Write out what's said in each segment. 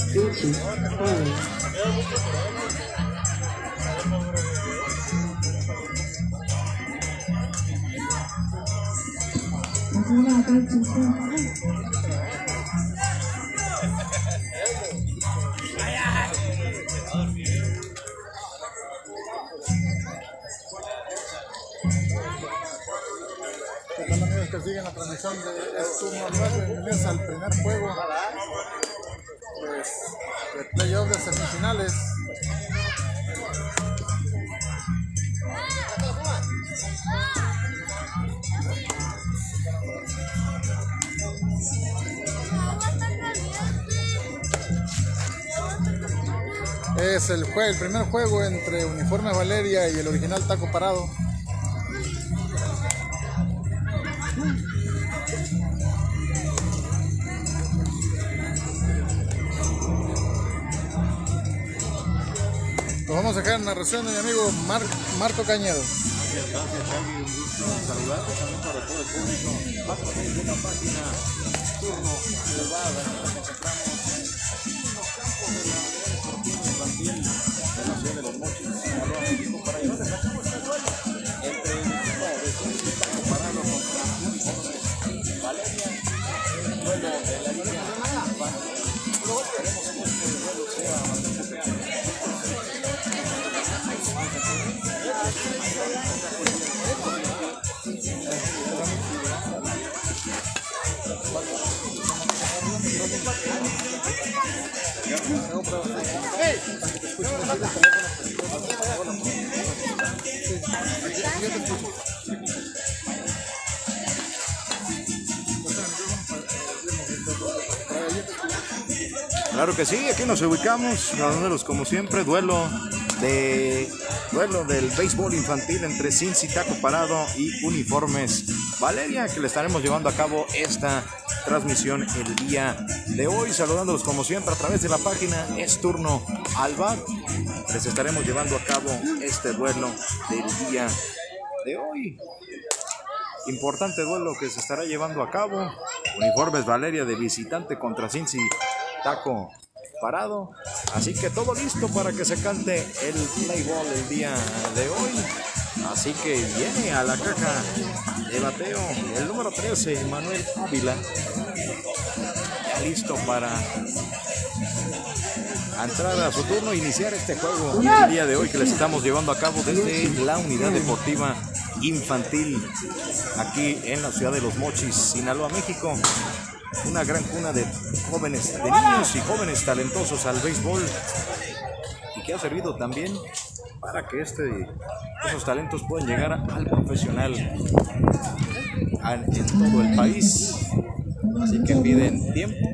Gucci, Juárez. Amigos que siguen la transmisión de turno 9, empieza el primer juego pues, de playoff de semifinales. Es el primer juego entre Uniformes Valeria y el original Taco Parado. Nos vamos a dejar en la narración de mi amigo Marco Cañedo. Gracias, Charlie. Un gusto saludarte también para todo el público. A través de la página Turno Elevada, nos encontramos aquí en los campos de la Unidad Deportiva Infantil de la ciudad de Los Mochis, Sinaloa, México, para llevarles a cabo este duelo entre el equipo de Cincy Taco Parado contra Uniformes Valeria. Un duelo de la línea infantil. Esperemos que este duelo sea bastante pequeño. Claro que sí, aquí nos ubicamos, los números como siempre, duelo del béisbol infantil entre Cincy Taco Parado y Uniformes Valeria, que le estaremos llevando a cabo esta transmisión el día de hoy, saludándolos como siempre a través de la página Es Turno al Bat. Les estaremos llevando a cabo este duelo del día de hoy. Importante duelo que se estará llevando a cabo. Uniformes Valeria de visitante contra Cincy Taco Parado. Así que todo listo para que se cante el play ball el día de hoy. Así que viene a la caja de bateo el número 13, Manuel Ávila. Ya listo para entrar a su turno e iniciar este juego el día de hoy que les estamos llevando a cabo desde la Unidad Deportiva Infantil aquí en la ciudad de Los Mochis, Sinaloa, México. Una gran cuna de jóvenes, de niños y jóvenes talentosos al béisbol, y que ha servido también para que esos talentos puedan llegar al profesional en todo el país. Así que piden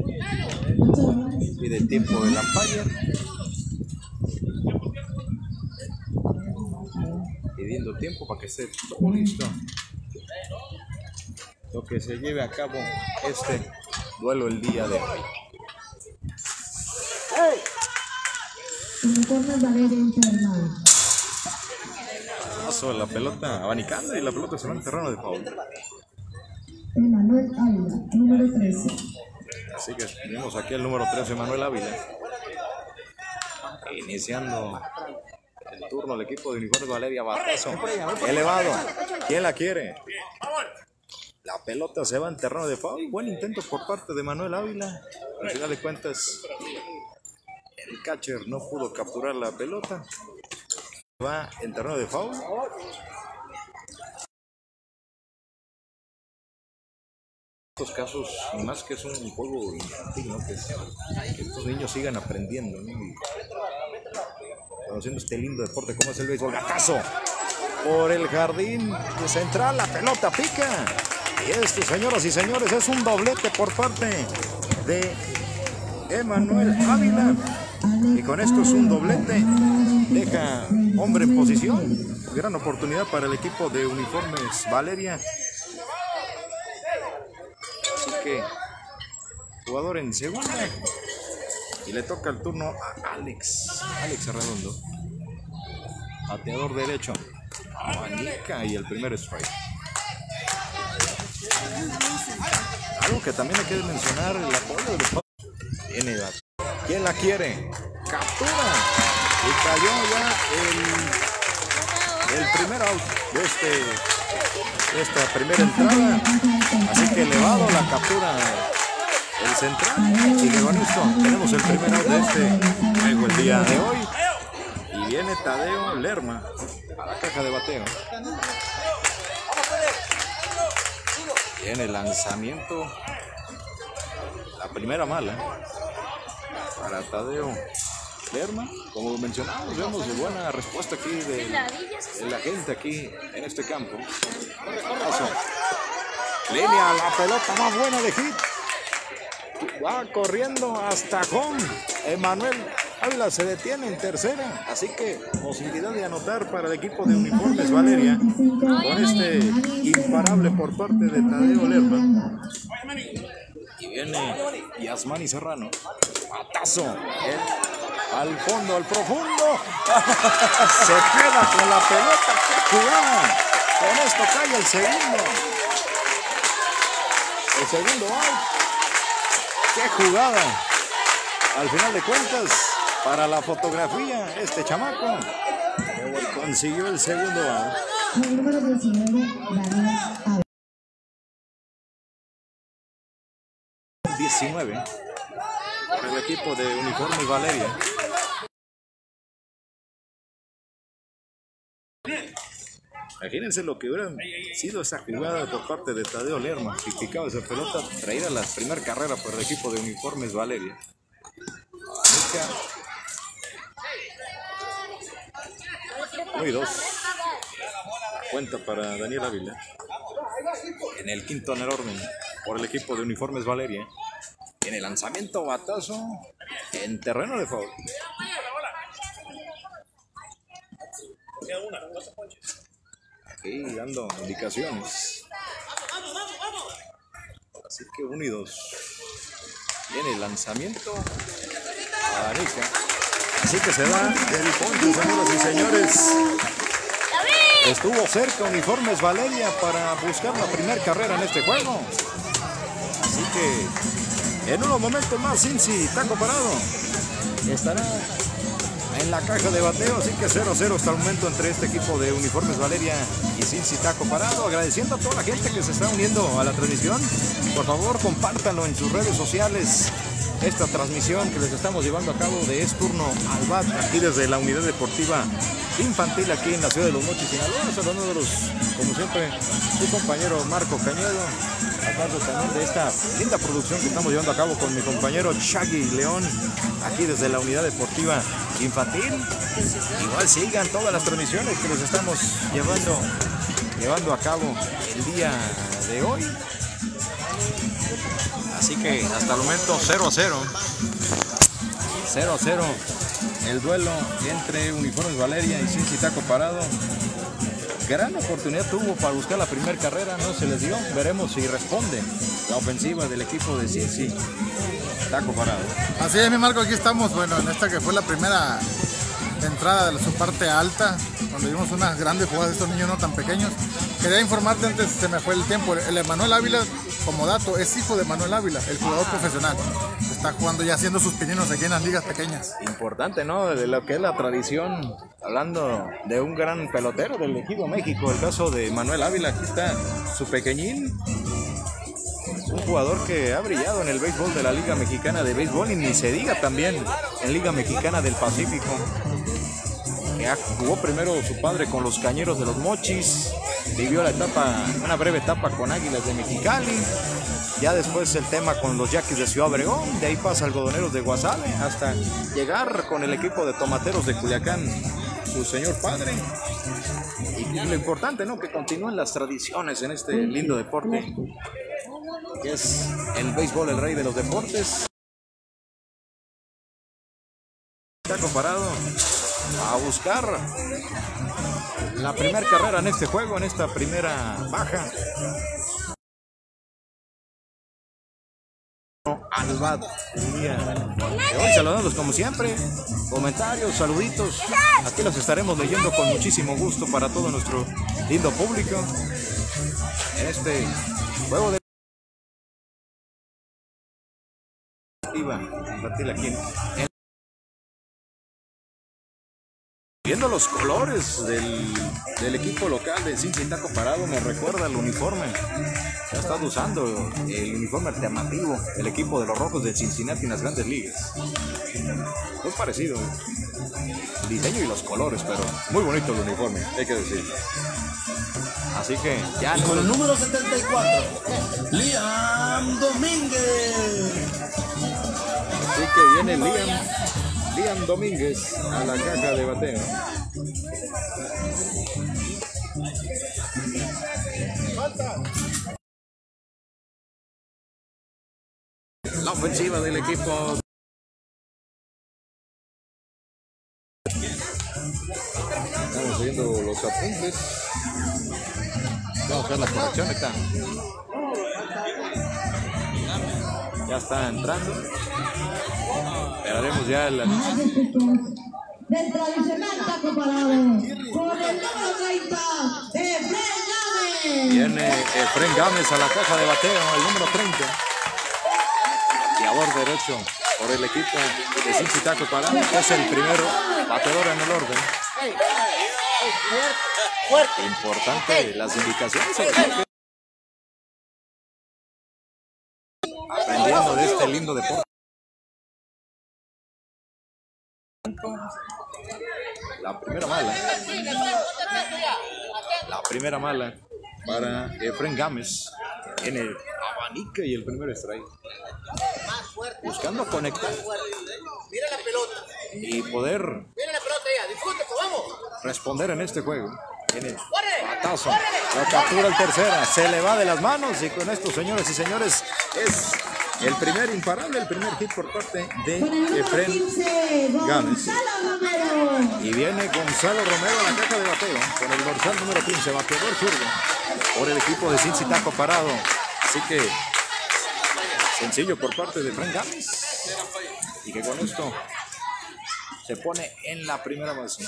tiempo del umpire, pidiendo tiempo para que esté todo listo, lo que se lleve a cabo este duelo el día de hoy. Paso la pelota abanicando y la pelota se va en terreno de foul. Manuel Ávila, número 13. Así que tenemos aquí el número 13, Manuel Ávila. Iniciando el turno el equipo de Uniformes Valeria. Batazo elevado. ¿Quién la quiere? La pelota se va en terreno de foul. Buen intento por parte de Manuel Ávila. Al final de cuentas, el catcher no pudo capturar la pelota. Va en terreno de foul. En estos casos, más que es un juego infantil, ¿no? Que estos niños sigan aprendiendo, ¿no? Y conociendo este lindo deporte como es el béisbol. Gatazo por el jardín central. La pelota pica. Y esto, señoras y señores, es un doblete por parte de Emanuel Ávila. Y con esto es un doblete. Deja hombre en posición. Gran oportunidad para el equipo de Uniformes Valeria. Así que jugador en segunda. Y le toca el turno a Alex Arredondo. Bateador derecho. Abanica y el primer strike. Algo que también hay que mencionar, el apoyo de los viene ¿Quién la quiere? Captura. Y cayó ya el primer out de esta primera entrada. Así que elevado la captura el central. Y que con esto tenemos el primer out de este juego el día de hoy. Y viene Tadeo Lerma a la caja de bateo. Viene el lanzamiento. La primera mala para Tadeo Lerma. Como mencionamos, vemos de buena respuesta aquí de la gente aquí en este campo. Línea, la pelota más buena de hit. Va corriendo hasta home. Emanuel Ávila se detiene en tercera. Así que posibilidad de anotar para el equipo de Uniformes Valeria con este imparable por parte de Tadeo Lerma. Y viene Yasmani Serrano. Matazo. Al fondo, al profundo. Se queda con la pelota. ¡Qué jugada! Con esto cae el segundo. El segundo out. ¡Qué jugada! Al final de cuentas, para la fotografía, este chamaco consiguió el segundo out. El número 19, Daniel Ávila. 19 para el equipo de Uniformes Valeria. Imagínense lo que hubiera sido esa jugada por parte de Tadeo Lerma, si picaba esa pelota, traída la primera carrera por el equipo de Uniformes Valeria. 1 y 2. Cuenta para Daniel Ávila. En el quinto enorme por el equipo de Uniformes Valeria. En el lanzamiento batazo en terreno de foul. Aquí dando indicaciones. Así que 1 y 2. Viene el lanzamiento a Areca. Así que se da el ponche, señoras y señores. Estuvo cerca Uniformes Valeria para buscar la primera carrera en este juego. Así que en unos momentos más Cincy Taco Parado estará en la caja de bateo. Así que 0-0 hasta el momento entre este equipo de Uniformes Valeria y Cincy Taco Parado. Agradeciendo a toda la gente que se está uniendo a la transmisión. Por favor, compártanlo en sus redes sociales. Esta transmisión que les estamos llevando a cabo de Es Turno al Bat, aquí desde la Unidad Deportiva Infantil, aquí en la ciudad de Los Mochis, Sinaloa. Saludándolos, como siempre, su compañero Marco Cañedo, a cargo también de esta linda producción que estamos llevando a cabo con mi compañero Shaggy León, aquí desde la Unidad Deportiva Infantil. Igual sigan todas las transmisiones que les estamos llevando a cabo el día de hoy. Así que hasta el momento 0-0. 0-0 el duelo entre Uniformes Valeria y Cincy Taco Parado. Gran oportunidad tuvo para buscar la primera carrera, no se les dio. Veremos si responde la ofensiva del equipo de Cincy Taco Parado. Así es, mi Marco, aquí estamos, bueno, en esta que fue la primera entrada de su parte alta, donde vimos unas grandes jugadas de estos niños no tan pequeños. Quería informarte antes, se me fue el tiempo, el Emanuel Ávila, como dato, es hijo de Manuel Ávila, el jugador profesional. Está jugando ya haciendo sus pininos aquí en las ligas pequeñas. Importante, ¿no? De lo que es la tradición, hablando de un gran pelotero del equipo México, el caso de Manuel Ávila. Aquí está su pequeñín, un jugador que ha brillado en el béisbol de la Liga Mexicana de Béisbol y ni se diga también en Liga Mexicana del Pacífico. Jugó primero su padre con los Cañeros de Los Mochis, vivió una breve etapa con Águilas de Mexicali, ya después el tema con los Yaquis de Ciudad Obregón, de ahí pasa Algodoneros de Guasave, hasta llegar con el equipo de Tomateros de Culiacán, su señor padre. Y lo importante, ¿no?, que continúen las tradiciones en este lindo deporte, que es el béisbol, el rey de los deportes. Está comparado a buscar la primera carrera en este juego, en esta primera baja. Al bat el día de hoy, saludándolos como siempre, comentarios, saluditos, aquí los estaremos leyendo con muchísimo gusto para todo nuestro lindo público en este juego de deportiva infantil aquí viendo los colores del equipo local de Cincinnati Taco Parado. Me recuerda el uniforme. Ya está usando el uniforme alternativo el equipo de los Rojos de Cincinnati en las Grandes Ligas. Es parecido el diseño y los colores, pero muy bonito el uniforme, hay que decir. Así que ya con el número 74, Liam Domínguez. Así que viene Liam Domínguez a la caja de bateo. La ofensiva del equipo. Estamos viendo los apuntes. Vamos a ver las correcciones. Ya está entrando. Esperaremos ya el anuncio. Del tradicional Taco Parado, con el número 30, Efren Gámez. Viene Efren Gámez a la caja de bateo, el número 30. Tirador derecho por el equipo de Cincinnati Taco Parado. Es el primer bateador en el orden. Importante las indicaciones. Aprendiendo de este lindo deporte. La primera mala para Efren Gámez en el abanico y el primer strike. Buscando conectar y poder responder en este juego. Tiene batazo, lo captura el tercera, se le va de las manos y con esto, señores y señores, es el primer imparable, el primer hit por parte de Efren Gámez. Y viene Gonzalo Romero a la caja de bateo con el dorsal número 15, bateador zurdo por el equipo de Cincinnati Taco Parado. Así que sencillo por parte de Efren Gámez y que con esto se pone en la primera base.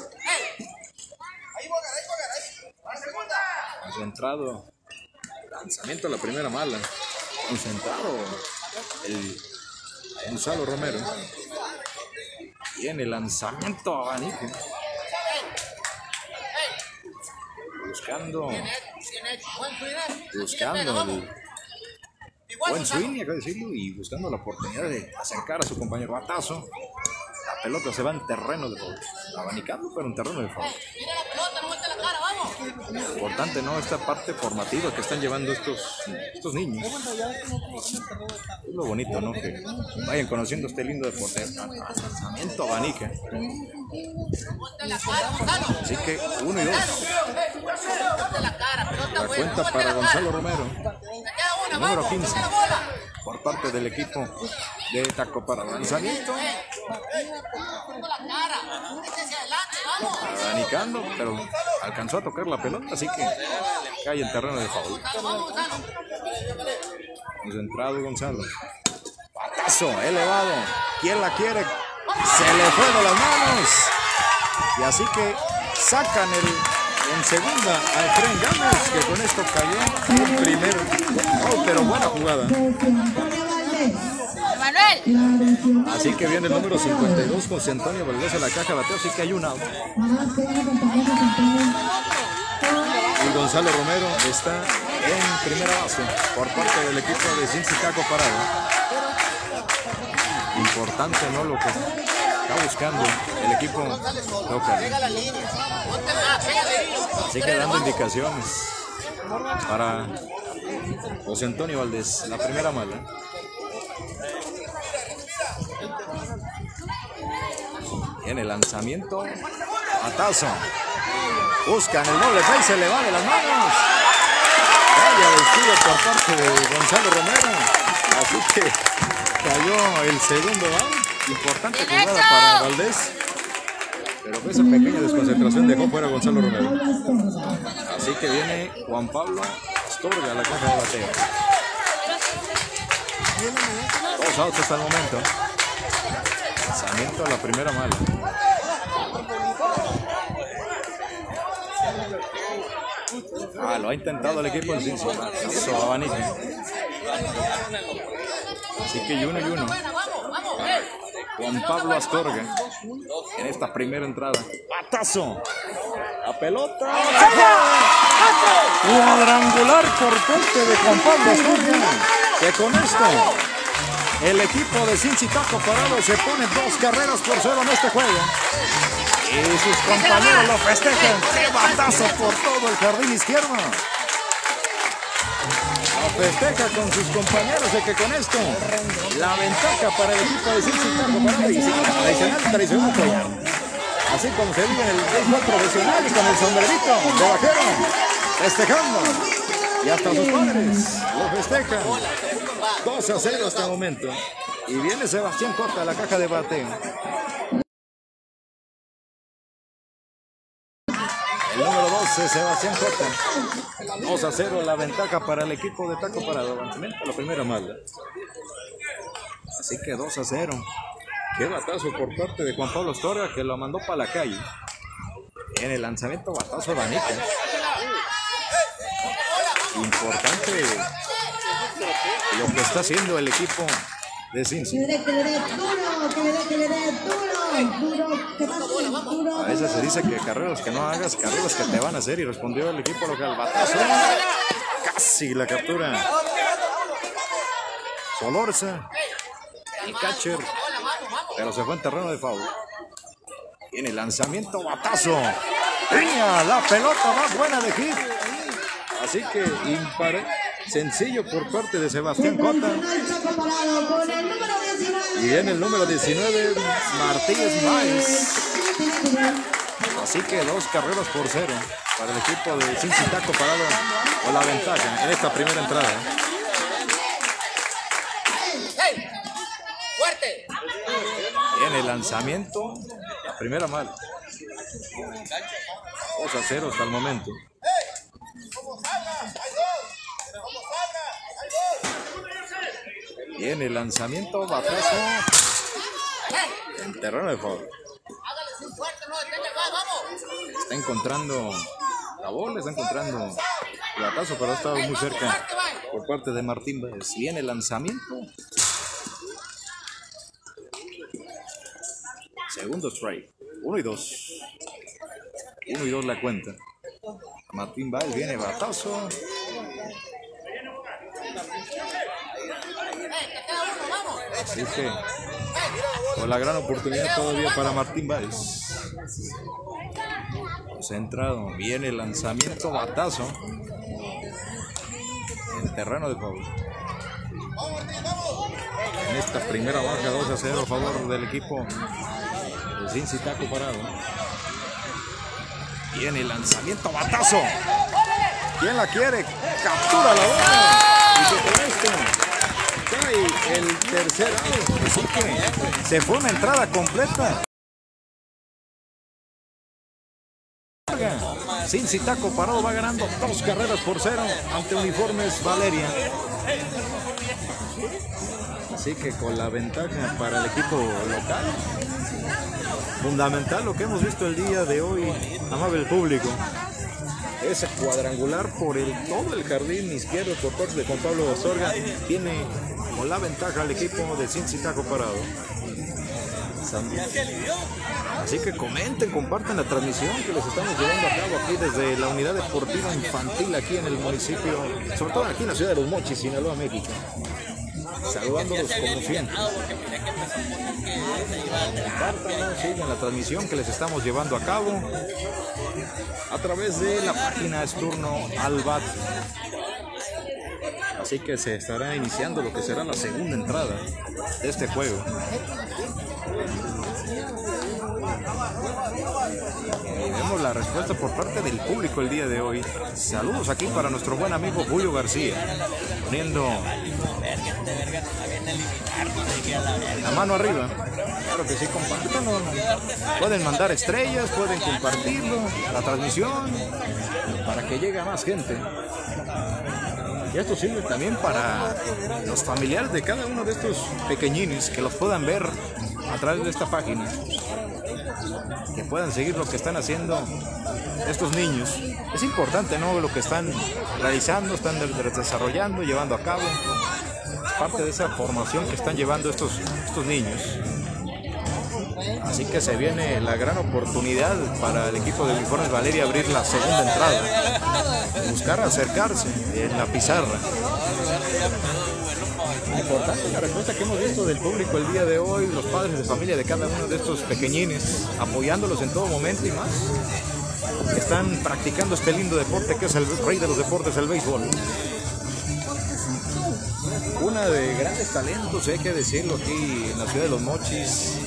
Concentrado, lanzamiento a la primera mala. Concentrado el Gonzalo Romero. Viene el lanzamiento a abanico. Buscando el buen swing, hay que decirlo, y buscando la oportunidad de acercar a su compañero. Batazo. La pelota se va en terreno de foul. Abanicando, pero en terreno de foul. Importante, ¿no? Esta parte formativa que están llevando estos niños. Es lo bonito, ¿no? Que vayan conociendo este lindo deporte. Lanzamiento abanica. Así que 1 y 2. La cuenta para Gonzalo Romero. El número 15. Por parte del equipo de Taco Parado. Lanzamiento. Abanicando, pero alcanzó a tocar la pelota, así que cae en terreno de foul. Concentrado Gonzalo. Batazo elevado. ¿Quién la quiere? Se le fue de las manos. Y así que sacan en segunda a Efren Gámez, que con esto cayó en primero. Oh, pero buena jugada. Así que viene el número 52 José Antonio Valdés a la caja de bateo, así que hay un out. Y Gonzalo Romero está en primera base por parte del equipo de Cincinnati Taco Parado. Importante, ¿no? Lo que está buscando el equipo local. Así que dando indicaciones para José Antonio Valdés, la primera mala. En el lanzamiento, batazo. Buscan el doble play, se le va de las manos. Vaya vestido por parte de Gonzalo Romero. Así que cayó el segundo out. Importante jugada para Valdés. Pero esa pequeña desconcentración dejó fuera a Gonzalo Romero. Así que viene Juan Pablo Astorga a la caja de bateo. 2 outs hasta el momento. Lanzamiento a la primera mala. Lo ha intentado el equipo del Cincinnati. Eso, abanico. Así que 1-1. Juan Pablo Astorga en esta primera entrada. Batazo. La pelota. Cuadrangular por parte de Juan Pablo Astorga. Que con esto el equipo de Cincy Taco Parado se pone 2 carreras por 0 en este juego. Y sus compañeros lo festejan. ¡Qué batazo por todo el jardín izquierdo! Lo festeja con sus compañeros de que con esto la ventaja para el equipo de Cincy Taco Parado y tradicional collar. Así como se vive en el béisbol profesional y con el sombrerito de vaquero, festejando. Y hasta sus padres lo festejan. 2-0 hasta el momento. Y viene Sebastián Cota a la caja de bateo. El número 12, Sebastián Cota. 2-0 la ventaja para el equipo de Taco Parado. Lanzamiento a la primera mala. Así que 2-0. Qué batazo por parte de Juan Pablo Astorga, que lo mandó para la calle. En el lanzamiento, batazo de Anica. Importante lo que está haciendo el equipo de Cincy. A veces se dice que carreras que no hagas, carreras que te van a hacer, y respondió el equipo local. Batazo. Casi la captura. Solorza, el catcher, pero se fue en terreno de foul. Tiene lanzamiento, batazo. ¡Piña! La pelota más buena de hit. Así que sencillo por parte de Sebastián Cota. Y en el número 19, Martínez Máez. Así que 2 carreras por 0 para el equipo de Cincy Taco Parado, o la ventaja en esta primera entrada. En el lanzamiento, la primera mala. 2-0 hasta el momento. Y en el lanzamiento, batazo en terreno de foul. Está encontrando la bola, está encontrando el batazo, pero ha estado muy cerca por parte de Martín Báez. Y en el lanzamiento, segundo strike, 1-2. 1-2 la cuenta. Martín Báez viene, batazo. Así que con la gran oportunidad todavía para Martín Báez. Centrado, viene el lanzamiento, batazo en terreno de foul. En esta primera baja, 2-0 a favor del equipo de Cincy Taco Parado. Viene el lanzamiento, batazo. ¿Quién la quiere? Captura la bola. Y que con esto cae el tercer out. Así que se fue una entrada completa. Cincy Taco Parado va ganando 2 carreras por 0 ante Uniformes Valeria. Así que con la ventaja para el equipo local. Fundamental lo que hemos visto el día de hoy, amable público. Ese cuadrangular por todo el jardín izquierdo por parte de Juan Pablo Astorga tiene con la ventaja al equipo de Cincy Taco Parado. Así que comenten, compartan la transmisión que les estamos llevando a cabo aquí desde la unidad deportiva infantil aquí en el municipio, sobre todo aquí en la ciudad de Los Mochis, Sinaloa, México. Saludándolos como siempre. Compártanos, sigan la transmisión que les estamos llevando a cabo a través de la página Es Turno al Bat. Así que se estará iniciando lo que será la segunda entrada de este juego. Vemos la respuesta por parte del público el día de hoy. Saludos aquí para nuestro buen amigo Julio García, poniendo la mano arriba. Claro que sí, compártanlo. Pueden mandar estrellas, pueden compartirlo, la transmisión, para que llegue a más gente. Y esto sirve también para los familiares de cada uno de estos pequeñines, que los puedan ver a través de esta página, que puedan seguir lo que están haciendo estos niños. Es importante, ¿no?, lo que están realizando, están desarrollando, llevando a cabo. parte de esa formación que están llevando estos niños. Así que se viene la gran oportunidad para el equipo de Uniformes Valeria abrir la segunda entrada, buscar acercarse en la pizarra. Importante la respuesta que hemos visto del público el día de hoy, los padres de familia de cada uno de estos pequeñines, apoyándolos en todo momento y más. Están practicando este lindo deporte que es el rey de los deportes, el béisbol. Una de grandes talentos, hay que decirlo, aquí en la ciudad de Los Mochis,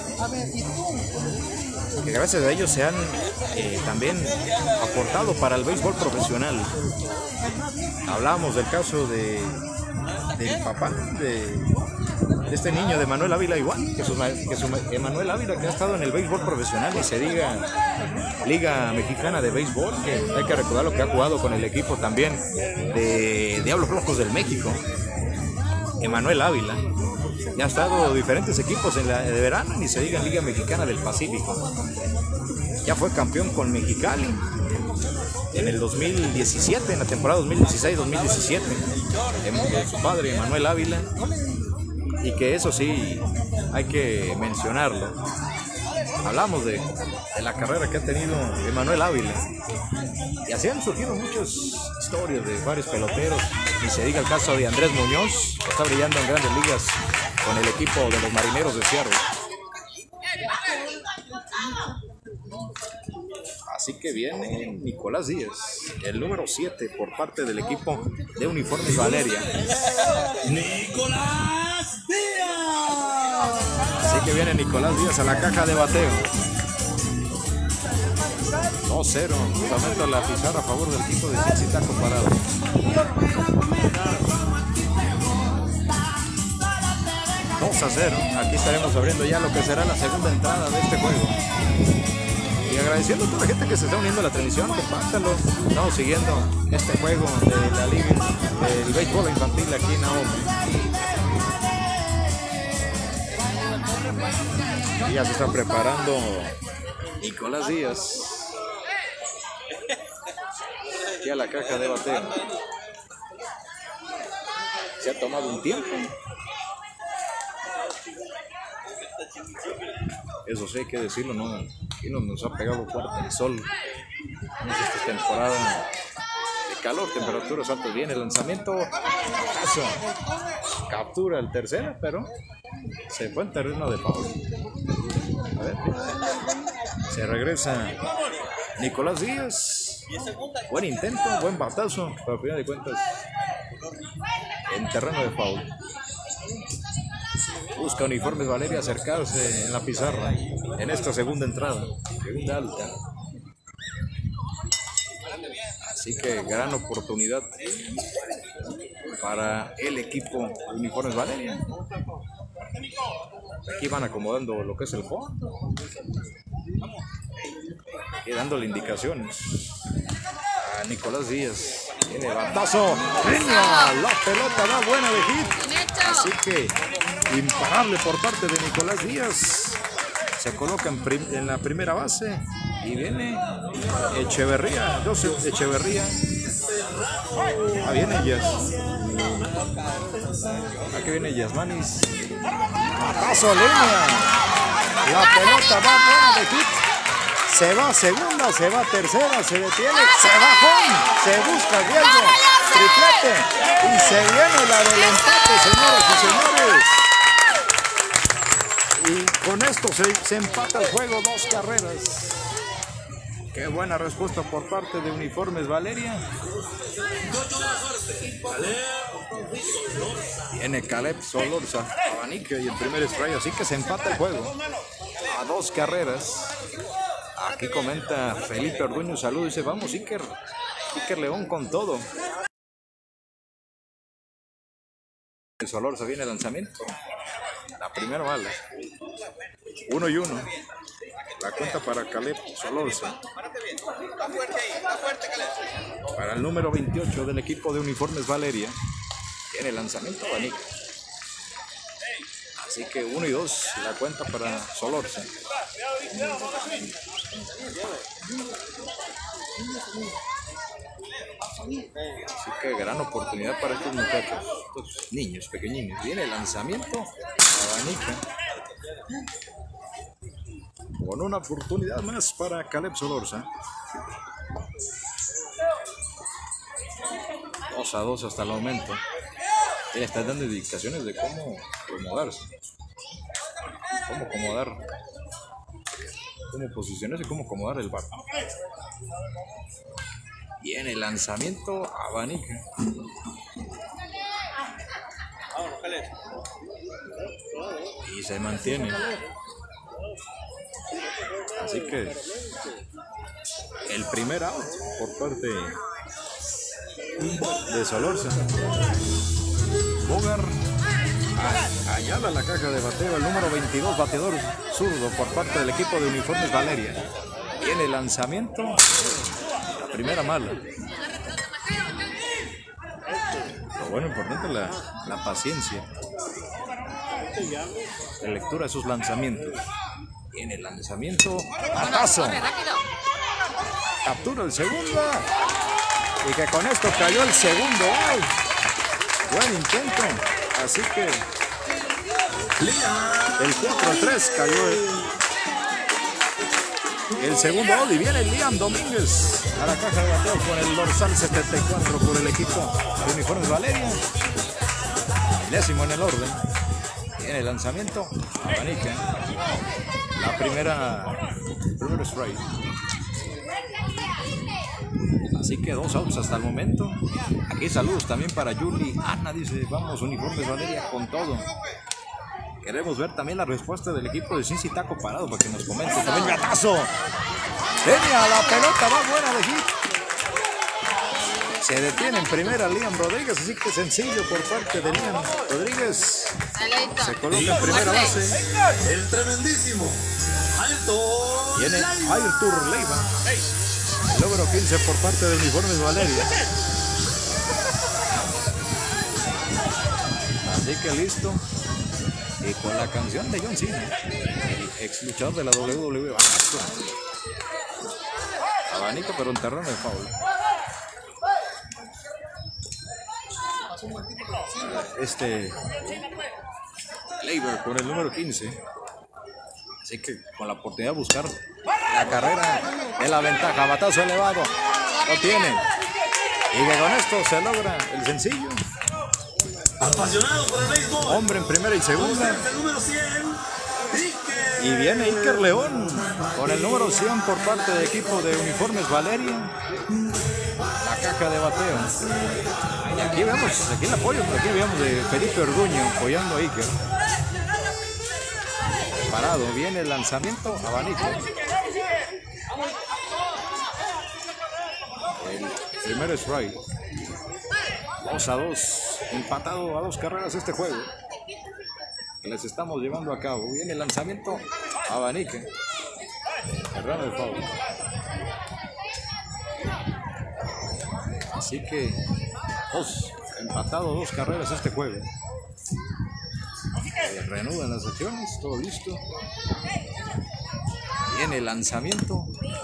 que gracias a ellos se han también aportado para el béisbol profesional. Hablamos del caso del papá de este niño, de Manuel Ávila, igual que su Manuel Ávila, que ha estado en el béisbol profesional, y se diga Liga Mexicana de Béisbol, que hay que recordar lo que ha jugado con el equipo también de Diablos Rojos del México. Emanuel Ávila ya ha estado en diferentes equipos de verano, ni se diga en Liga Mexicana del Pacífico. Ya fue campeón con Mexicali en el 2017, en la temporada 2016-2017, su padre Emanuel Ávila, y que eso sí hay que mencionarlo. Hablamos de la carrera que ha tenido Emanuel Ávila, y así han surgido muchas historias de varios peloteros, y se diga el caso de Andrés Muñoz, que está brillando en grandes ligas con el equipo de los Marineros de Seattle. Así que viene Nicolás Díaz, el número 7 por parte del equipo de Uniformes Valeria. ¡Nicolás Díaz! Así que viene Nicolás Díaz a la caja de bateo. 2-0, justamente la pizarra a favor del equipo de Cincy Taco Parado. Dos a 0. Aquí estaremos abriendo ya lo que será la segunda entrada de este juego. Y agradeciendo a toda la gente que se está uniendo a la transmisión, compártanlo. Estamos siguiendo este juego de la liga del béisbol infantil aquí en Ahome. Y ya se está preparando Nicolás Díaz aquí a la caja de bateo. Se ha tomado un tiempo. Eso sí hay que decirlo, ¿no? Aquí nos ha pegado fuerte el sol. Esta temporada de calor, temperaturas altas. Viene el lanzamiento. Eso. Captura el tercero, pero se fue en terreno de foul. A ver. Se regresa Nicolás Díaz. Buen intento, buen batazo, pero al final de cuentas en terreno de foul. Busca Uniformes Valeria acercarse en la pizarra en esta segunda entrada, segunda alta. Así que gran oportunidad para el equipo Uniformes Valeria. Aquí van acomodando lo que es el fondo y dándole indicaciones a Nicolás Díaz. Tiene batazo, la pelota da buena de hit, así que imparable por parte de Nicolás Díaz. Se coloca en la primera base y viene Echeverría, Joseph Echeverría. Viene Yas. Aquí viene Yasmanis. Batazo, línea. La pelota va buena de hit. Se va segunda, se va tercera, se detiene, se va home, se busca riesgo, triplete y se viene la del empate, señoras y señores. Y con esto se empata el juego, 2 carreras. Qué buena respuesta por parte de Uniformes Valeria. Viene Caleb Solorza, abanique y el primer strike, así que se empata el juego a 2 carreras. Aquí comenta Felipe Orduño, salud, dice vamos Iker León con todo. El Solorza viene el lanzamiento, la primera bala, 1-1, la cuenta para Caleb Solorza, para el número 28 del equipo de Uniformes Valeria, viene el lanzamiento abanico. Así que 1-2 la cuenta para Solorza. Así que gran oportunidad para estos muchachos, estos niños pequeñines. Viene el lanzamiento, abanica. Con una oportunidad más para Caleb Solorza. 2-2 hasta el momento. Él está dando indicaciones de cómo acomodarse, cómo acomodar, cómo posicionarse, cómo acomodar el bar. Viene el lanzamiento, abanica. Y se mantiene. Así que el primer out por parte de Solorza. Bogar Ayala la caja de bateo, el número 22, bateador zurdo por parte del equipo de Uniformes Valeria. Viene el lanzamiento, la primera mala. Lo bueno, importante la paciencia, la lectura de sus lanzamientos. Viene el lanzamiento, batazo. Captura el segundo. Y que con esto cayó el segundo out. Buen intento. Así que el 4-3 cayó el segundo out. Y viene Liam Domínguez a la caja de bateo con el dorsal 74 por el equipo de Uniformes Valeria. 10º en el orden. Viene el lanzamiento, abanica. La primera strike. Así que 2 outs hasta el momento. Aquí saludos también para Yuli. Ana dice, vamos Uniformes Valeria con todo. Queremos ver también la respuesta del equipo de Cincy Taco Parado para que nos comente. También gatazo. Tenía la pelota, va buena de hit. Se detiene en primera Liam Rodríguez, así que sencillo por parte de Liam Rodríguez. Se coloca en primera base. El tremendísimo Alto. Viene Ayrtur Leiva. El número 15 por parte de Uniformes Valeria. Así que listo. Y con la canción de John Cena, el ex luchador de la WWE. Abanico, pero en terreno de foul. Leiber con el número 15. Así que con la oportunidad de buscar la carrera de la ventaja, batazo elevado, lo tiene. Y que con esto se logra el sencillo. Apasionado por el béisbol. Hombre en primera y segunda. El número 100. Y viene Iker León con el número 100 por parte del equipo de Uniformes Valeria. La caja de bateo. Y aquí vemos, aquí el apoyo, aquí vemos de Felipe Orduño apoyando a Iker. Parado, viene el lanzamiento, abanico. El primer strike. 2-2, empatado a 2 carreras este juego que les estamos llevando a cabo. Viene el lanzamiento, abanique. Terreno de foul. Así que empatado 2 carreras este juego. Reanudan las acciones, todo listo. Viene el lanzamiento.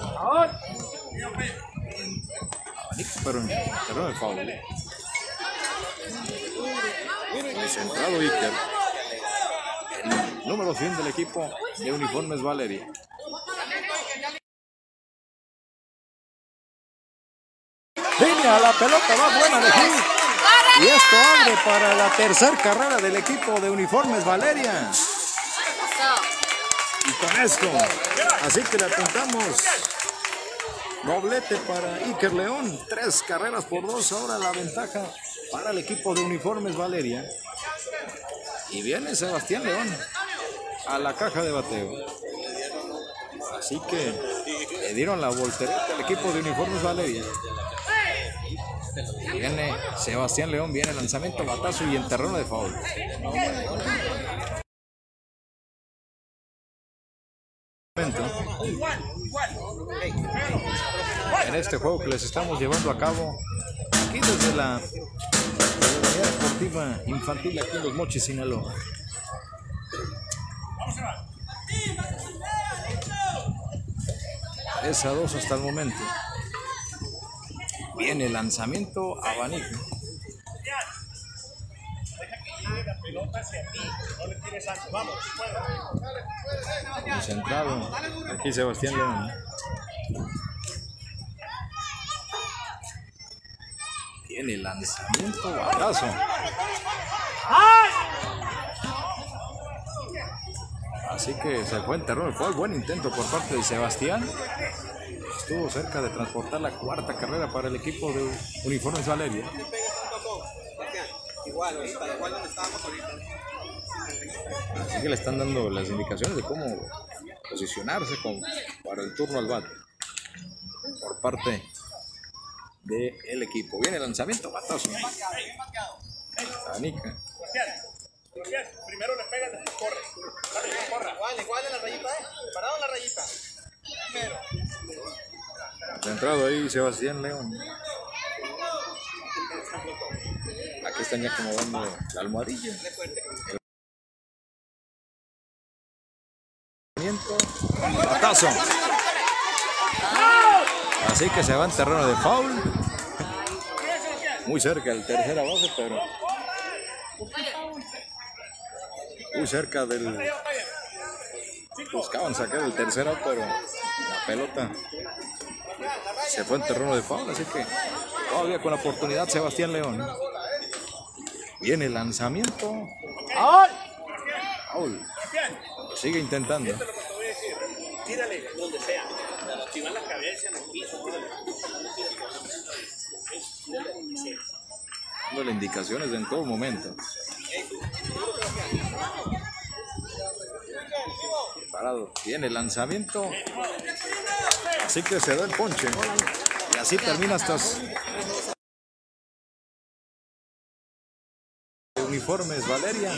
Abanico, pero en terreno de foul. Centrado Iker. El número 100 del equipo de Uniformes Valeria. Línea, la pelota va buena de hit. Y esto abre para la tercera carrera del equipo de Uniformes Valeria. Y con esto, así que le apuntamos. Doblete para Iker León. 3 carreras por 2. Ahora la ventaja para el equipo de Uniformes Valeria. Y viene Sebastián León a la caja de bateo. Así que le dieron la voltereta al equipo de Uniformes Valeria. Viene Sebastián León, viene el lanzamiento, batazo y en terreno de foul. En este juego que les estamos llevando a cabo aquí desde la Unidad Deportiva Infantil aquí en Los Mochis, Sinaloa. Es a 2 hasta el momento. Viene el lanzamiento abanico. Concentrado. Aquí Sebastián León. Viene el lanzamiento, batazo. Así que se fue en terreno. Fue buen intento por parte de Sebastián. Estuvo cerca de transportar la cuarta carrera para el equipo de Uniformes Valeria. Así que le están dando las indicaciones de cómo posicionarse para el turno al bate por parte del equipo. Viene el lanzamiento, batazo. Anica. Primero le pegas, después corre. Corre. Igual en la rayita, parado en la rayita. Primero. Centrado ahí Sebastián León. Aquí están ya acomodando la almohadilla. Batazo. Así que se va en terreno de foul. Muy cerca del tercera base, pero muy cerca del... Buscaban sacar el tercero, pero la pelota se fue en terreno de foul, así que todavía con la oportunidad Sebastián León. Viene el lanzamiento. Foul. Sigue intentando. Tírale donde sea. Si va en la cabeza, en el piso, Dándole indicaciones en todo momento. Parado. Viene el lanzamiento. Así que se da el ponche. Y así termina estas Uniformes Valeria.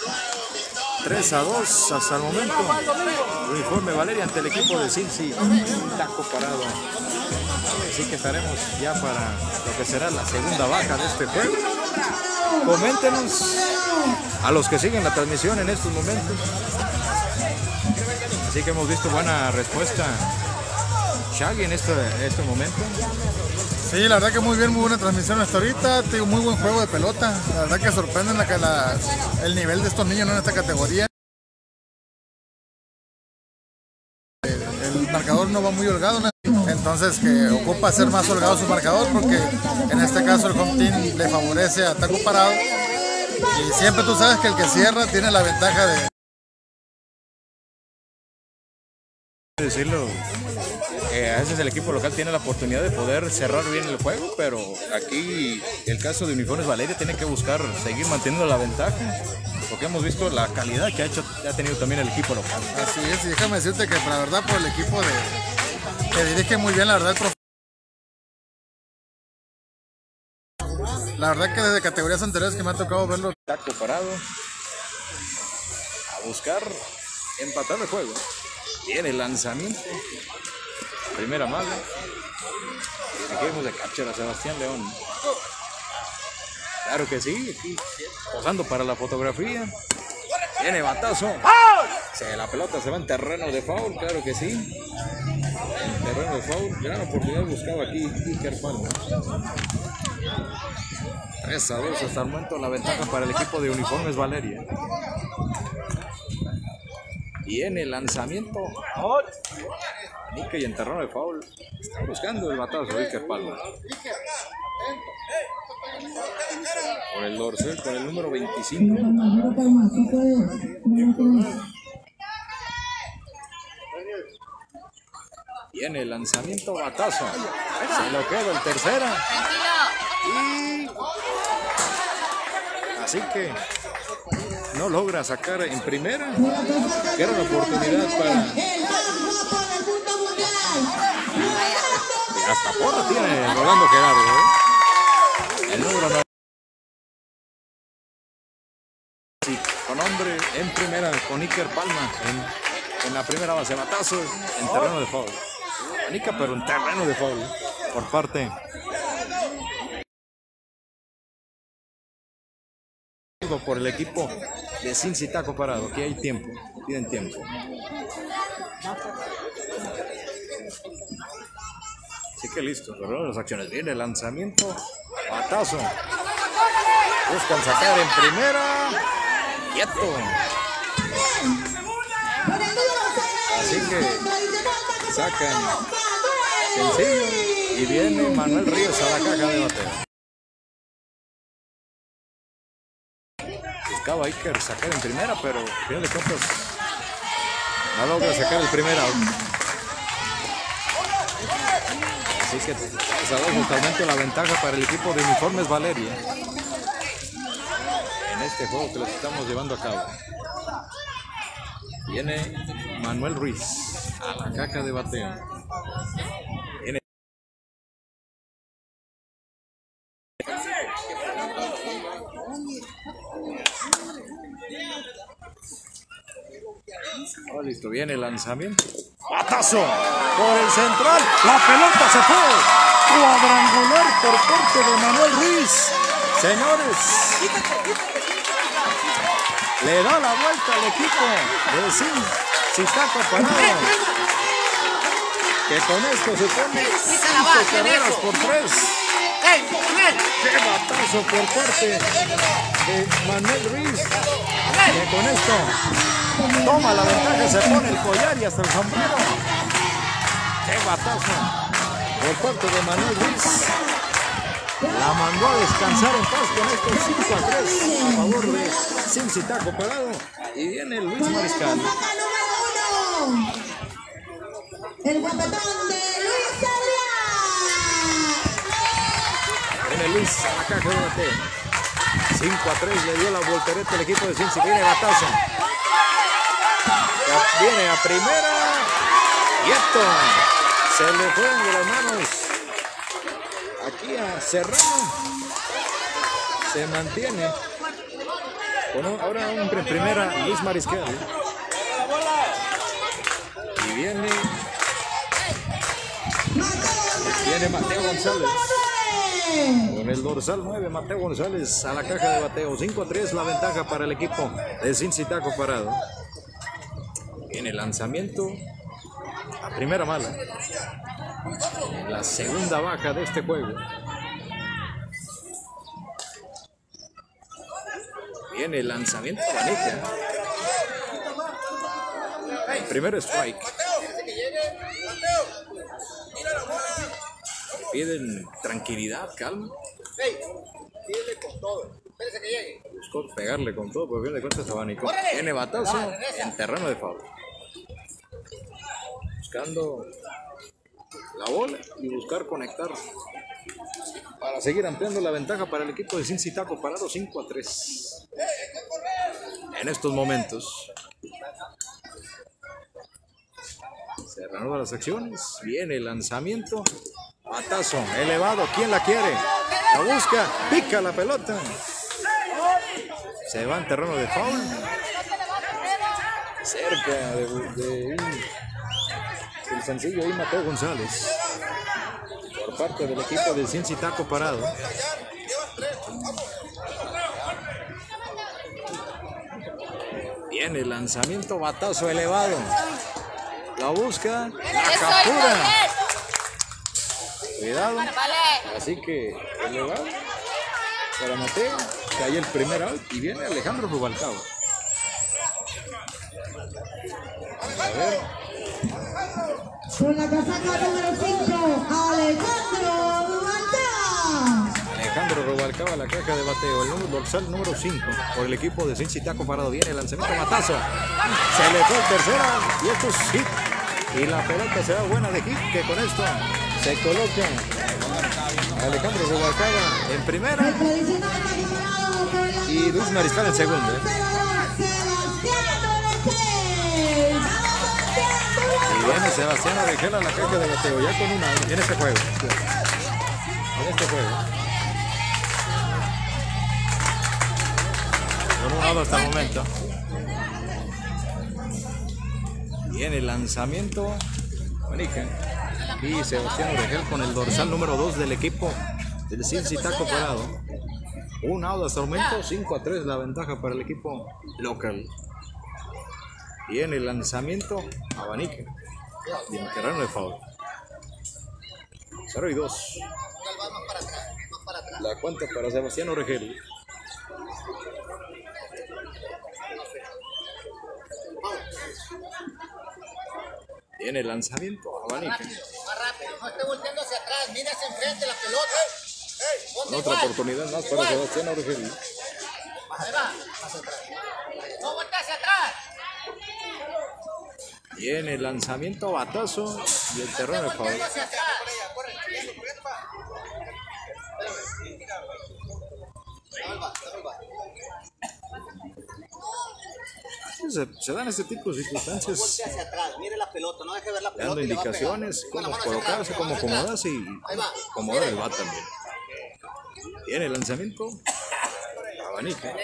3-2 hasta el momento. Uniforme Valeria ante el equipo de Cincy Taco Parado. Así que estaremos ya para lo que será la segunda baja de este juego. Coméntenos a los que siguen la transmisión en estos momentos. Así que hemos visto buena respuesta Shaggy en este momento. Sí, la verdad que muy bien, muy buena transmisión hasta ahorita. Tengo muy buen juego de pelota. La verdad que sorprenden el nivel de estos niños, ¿no? En esta categoría. El marcador no va muy holgado, ¿no? Entonces que ocupa ser más holgado su marcador, porque en este caso el home team le favorece a Taco Parado. Y siempre tú sabes que el que cierra tiene la ventaja de... Decirlo, a veces el equipo local tiene la oportunidad de poder cerrar bien el juego, pero aquí el caso de Uniformes Valeria tiene que buscar seguir manteniendo la ventaja, porque hemos visto la calidad que ha tenido también el equipo local. Así es, y déjame decirte que la verdad por el equipo que dirige muy bien, la verdad la verdad que desde categorías anteriores que me ha tocado verlo. Taco Parado a buscar empatar el juego. Viene el lanzamiento. Primera mala. Aquí vemos de catcher a Sebastián León. Claro que sí, aquí posando para la fotografía. Viene batazo. La pelota se va en terreno de foul, claro que sí. En terreno de foul. Gran oportunidad buscaba aquí Iker Palma. 3-2 hasta el momento, la ventaja para el equipo de Uniformes Valeria. Viene el lanzamiento. Nica y en terreno de foul. Está buscando el batazo de Iker Palma. Por el dorsal, con el número 25. Viene el lanzamiento, batazo. Se lo queda el tercera. Y así que no logra sacar en primera, que era una oportunidad para... Y hasta porra tiene Rolando Gerardo, ¿eh? El número 9. Sí, con hombre en primera, con Iker Palma en la primera base, batazo en terreno de foul. Anica, pero en terreno de foul por parte por el equipo de Cincy Taco Parado. Aquí hay tiempo, piden tiempo. Así que listo, pero las acciones. Viene el lanzamiento, batazo. Buscan sacar en primera. Quieto. Así que sacan sencillo y viene Manuel Ríos a la caja de bateo. Buscaba Iker sacar en primera, pero al final de cuentas no logra sacar el primer out. Así que se ha dado totalmente la ventaja para el equipo de Uniformes Valeria en este juego que les estamos llevando a cabo. Viene Manuel Ruiz a la caja de bateo. Viene listo, viene el lanzamiento. Batazo por el central. La pelota se fue. Cuadrangular por parte de Manuel Ruiz. Señores, le da la vuelta al equipo de Zitácuaro Parado, que con esto se pone 5 carreras por 3. ¡Qué batazo por parte de Manuel Ruiz! Que con esto toma la ventaja, se pone el collar y hasta el sombrero. ¡Qué batazo por parte de Manuel Ruiz! La mandó a descansar en paz con estos 5-3 a favor de Zitácuaro Parado. Y viene Luis Mariscal. El guapetón de Luis Adrián. Viene Luis a la caja de bateo. 5-3 le dio la voltereta al equipo de Cincy. Viene batazo. Viene a primera. Quieto. Se le fueron de las manos aquí a Serrano. Se mantiene. Bueno, ahora en primera Luis Mariscal. Y viene Mateo González. Con el dorsal 9, Mateo González a la caja de bateo. 5-3 la ventaja para el equipo de Zitácuaro Parado. Viene el lanzamiento. La primera mala. La segunda baja de este juego. Viene el lanzamiento Vanica. El primer strike. Piden tranquilidad, calma. Buscó pegarle con todo, porque viene de cuenta Abanico. Viene batazo en terreno de foul. Buscando la bola y buscar conectar para seguir ampliando la ventaja para el equipo de Zitácuaro Parado. 5-3 en estos momentos. Se reanudan las acciones. Viene el lanzamiento. Batazo elevado. ¿Quién la quiere? La busca. Pica la pelota. Se va en terreno de foul. Cerca del sencillo y Mateo González. Por parte del equipo de Zitácuaro Parado. Viene el lanzamiento. Batazo elevado. La busca. La captura. Cuidado. Así que elevado para Mateo. Cae el primer out y viene Alejandro Rubalcaba. A ver. Con la casaca número 5, Alejandro Rubalcaba. Alejandro Rubalcaba a la caja de bateo. El dorsal número 5 por el equipo de Zitácuaro Parado. Viene el lanzamiento batazo. Se le fue el tercera y esto es hit. Y la pelota será buena de hit, que con esto se coloca Alejandro Rubalcaba en primera y Luis Mariscal en segunda. Y viene Sebastián Orejela a la caja de bateo ya con una en este juego. Con un lado hasta el momento. Viene el lanzamiento Vanica y Sebastián Orejel con el dorsal número 2 del equipo del Zitácuaro Parado. Un out hasta el momento, 5-3 la ventaja para el equipo local. Viene el lanzamiento a Vanica y en terreno de foul. 0-2. La cuenta para Sebastián Orejel. Viene el lanzamiento. Abanique. Más rápido, no esté volteando hacia atrás, mira hacia enfrente la pelota. Ponte Otra igual. oportunidad más para Sebastián Orejel. Ahí va, hacia atrás. No voltea hacia atrás. Viene el lanzamiento, batazo y el terreno de foul. Volteando hacia atrás. Se dan este tipo de circunstancias, Voltea hacia atrás, mire la pelota, no deje ver la pelota. dando y le va a indicaciones, pegar. Con la cómo mano hacia colocarse, atrás, cómo hacia atrás. acomodarse y Ahí va. acomodar el bat también. Viene el lanzamiento, abanique.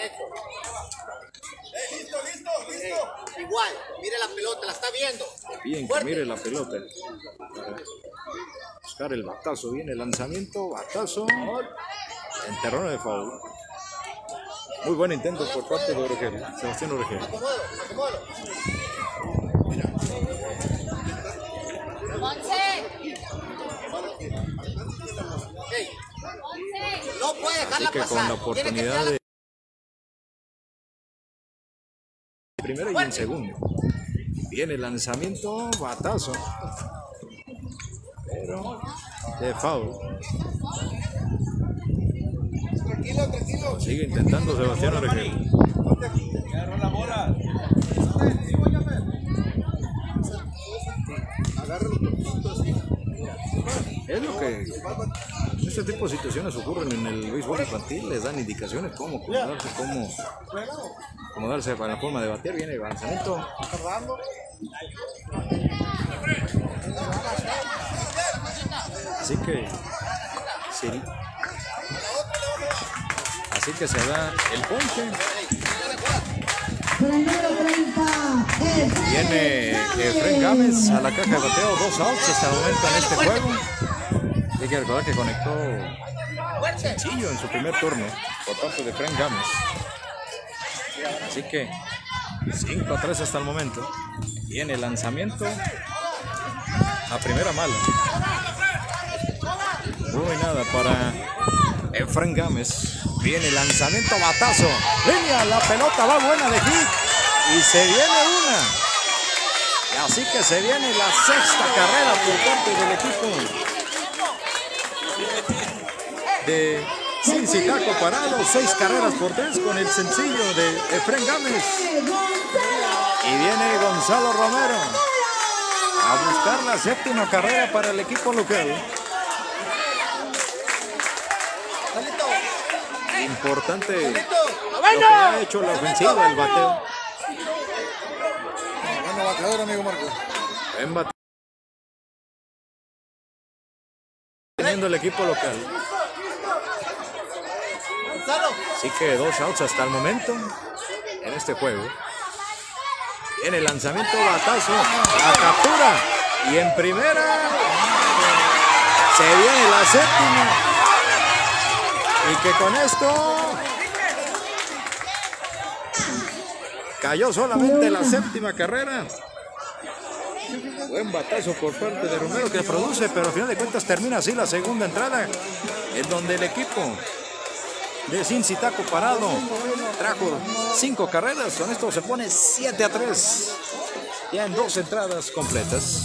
Igual, mire la pelota, la está viendo. Bien que Fuerte. mire la pelota para buscar el batazo. Viene el lanzamiento, batazo, en terreno de foul. Muy buen intento por parte de Orejel, Sebastián Orejel. Acomódalo, acomódalo. Ey, no puede Así dejarla que con pasar. la Tiene que oportunidad tirarla. de primero y en segundo. Viene el lanzamiento, batazo. Pero de foul. Sigue intentando Sebastián Orejel. Es lo que este tipo de situaciones ocurren en el béisbol infantil, les dan indicaciones cómo acomodarse, cómo acomodarse para la forma de batear. Viene el lanzamiento. Así que se da el ponche. Por el número 30, Viene Efren Gámez a la caja de bateo, 2 outs hasta el momento en este juego. Hay que recordar que conectó sencillo en su primer turno por parte de Efren Gámez. Así que 5-3 hasta el momento. Viene el lanzamiento a primera mala. Uy, nada para Efren Gámez. Viene el lanzamiento, batazo. Línea, la pelota va buena de hit. Y se viene una. Y así que se viene la sexta carrera por parte del equipo de Cincy Taco Parado. 6 carreras por 3 con el sencillo de Efren Gámez. Y viene Gonzalo Romero a buscar la séptima carrera para el equipo local. Importante lo que ha hecho la ofensiva, el bateo. Bueno, bateador, amigo Marco. En bateo. Teniendo el equipo local. Así que 2 outs hasta el momento en este juego. Viene el lanzamiento, batazo, la captura. Y en primera se viene la séptima. Y que con esto cayó solamente la séptima carrera. Buen batazo por parte de Romero que produce, pero al final de cuentas termina así la segunda entrada, en donde el equipo de Cincy Taco Parado trajo 5 carreras. Con esto se pone 7-3 ya en 2 entradas completas.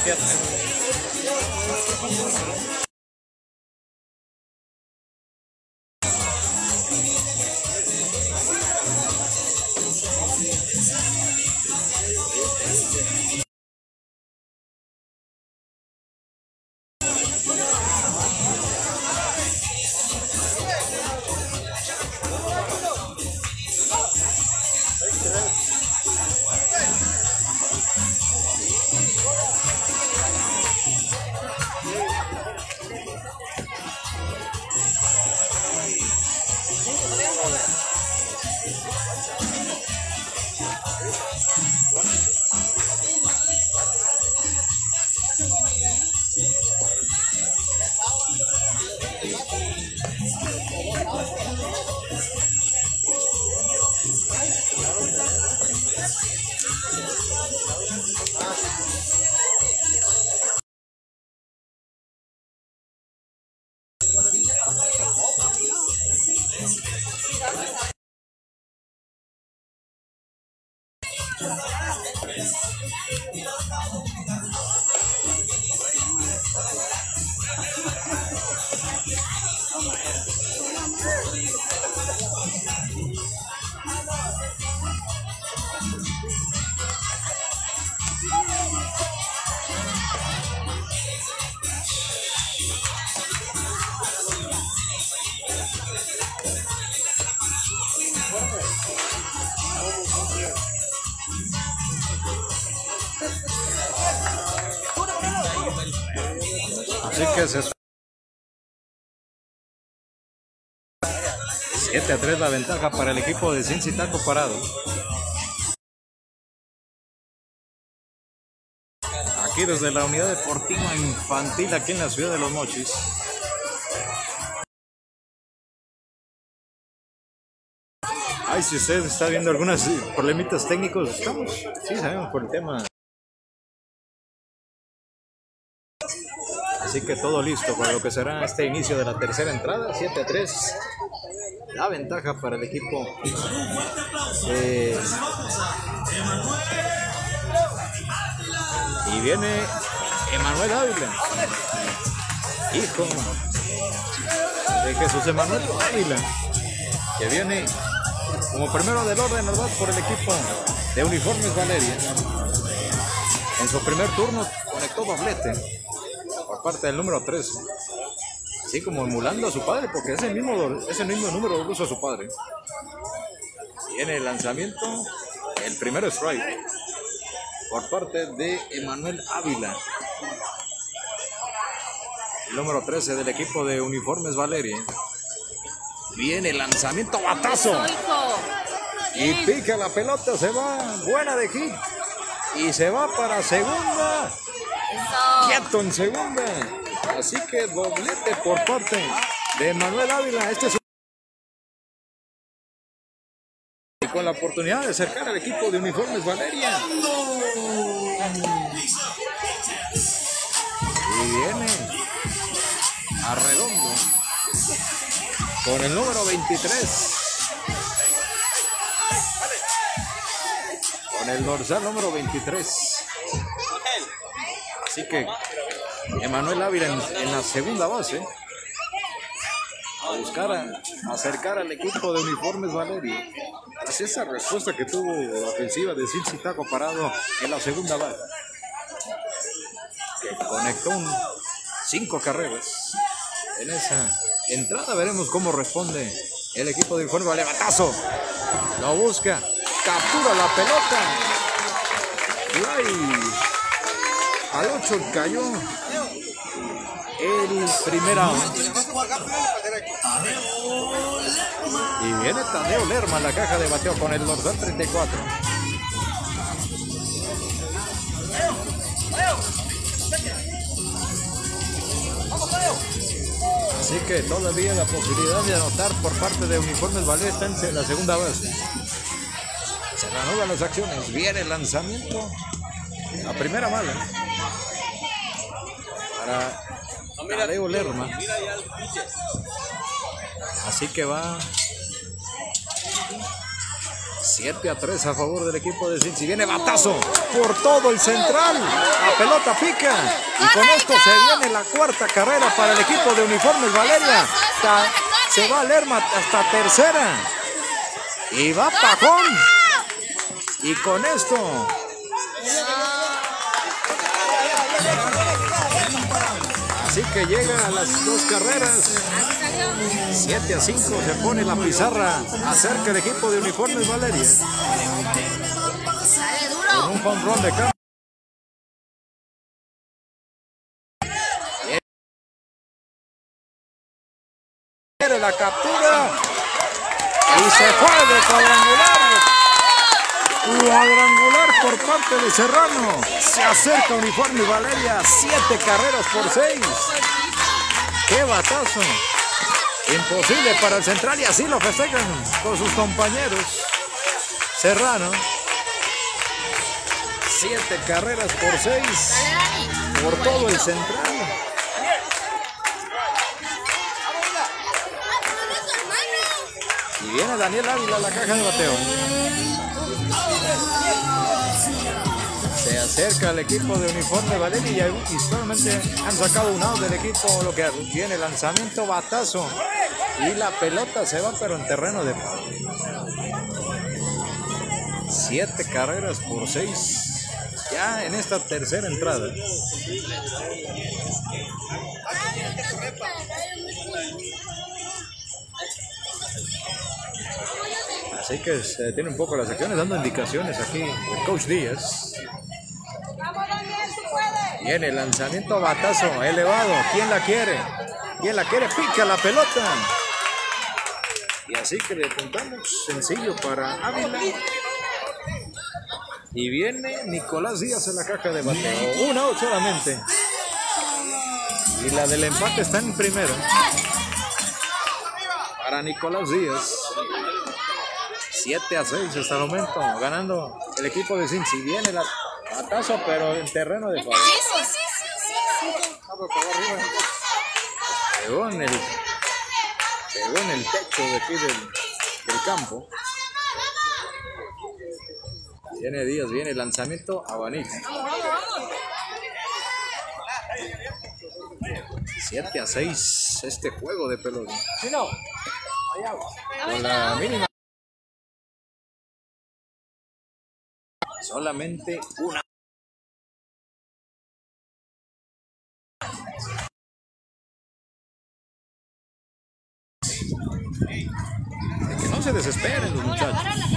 Así que se 7-3 la ventaja para el equipo de Cincy Taco Parado. Aquí desde la unidad deportiva infantil aquí en la ciudad de Los Mochis. Ay, si usted está viendo algunos problemitas técnicos, estamos, sí sabemos por el tema. Así que todo listo para lo que será este inicio de la tercera entrada, 7-3. La ventaja para el equipo y viene Emanuel Ávila, hijo de Jesús Emanuel Ávila, que viene como primero del orden, ¿verdad?, por el equipo de Uniformes Valeria. En su primer turno conectó doblete por parte del número 13, así como emulando a su padre, porque ese mismo número lo usa su padre. Viene el lanzamiento, el primer strike por parte de Emanuel Ávila, el número 13 del equipo de Uniformes Valeria. Viene el lanzamiento, batazo, y pica la pelota, se va, buena de hit, y se va para segunda. Quieto en segunda, así que doblete por parte de Manuel Ávila. Este es y con la oportunidad de acercar al equipo de Uniformes Valeria. Y viene a redondo con el número 23, con el dorsal número 23. Así que Emanuel Ávila en la segunda base a buscar acercar al equipo de Uniformes Valeria. Tras esa respuesta que tuvo la ofensiva de Cincy Taco Parado en la segunda base, que conectó 5 carreras en esa entrada. Veremos cómo responde el equipo de Uniformes Valeria. Batazo, lo busca, captura la pelota, fly. Al 8 cayó el primer out. Y viene Tadeo Lerma en la caja de bateo con el dorsal 34. Así que todavía la posibilidad de anotar por parte de Uniformes Valeria está en la segunda base. Se reanudan las acciones. Viene el lanzamiento. La primera mala para Tadeo Lerma. Así que va 7-3 a favor del equipo de Cincy. Viene batazo por todo el central. La pelota pica. Y con esto se viene la cuarta carrera para el equipo de Uniformes Valeria. Se va Lerma hasta tercera. Y va Pajón. Y con esto así que llega a las 2 carreras. 7-5 se pone la pizarra acerca el equipo de Uniformes Valeria. Con un home run de campo. La captura y se fue de cuadrangular. Cuadrangular por parte de Serrano. Se acerca Uniformes Valeria. 7 carreras por 6. ¡Qué batazo! Imposible para el central y así lo festejan con sus compañeros. Serrano. 7 carreras por 6 por todo el central. Y viene Daniel Ávila a la caja de bateo. Se acerca el equipo de Uniforme Valeria y solamente han sacado un out del equipo. Lo que viene lanzamiento, batazo. Y la pelota se va pero en terreno de foul. 7 carreras por 6. Ya en esta tercera entrada. Así que se detiene un poco las acciones, dando indicaciones aquí el coach Díaz. Viene el lanzamiento, batazo elevado. ¿Quién la quiere? ¿Quién la quiere? Pica la pelota. Y así que le apuntamos sencillo para Ávila. Y viene Nicolás Díaz en la caja de bateo. Un out solamente. Y la del empate está en primero. Para Nicolás Díaz. 7-6 hasta el momento, ganando el equipo de Cincy. Viene el batazo, pero en terreno de foul. Pegó en el techo de aquí del campo. Viene Díaz, viene el lanzamiento, abanico. 7-6 este juego de pelota. Con la mínima. Solamente una. Que no se desesperen los muchachos.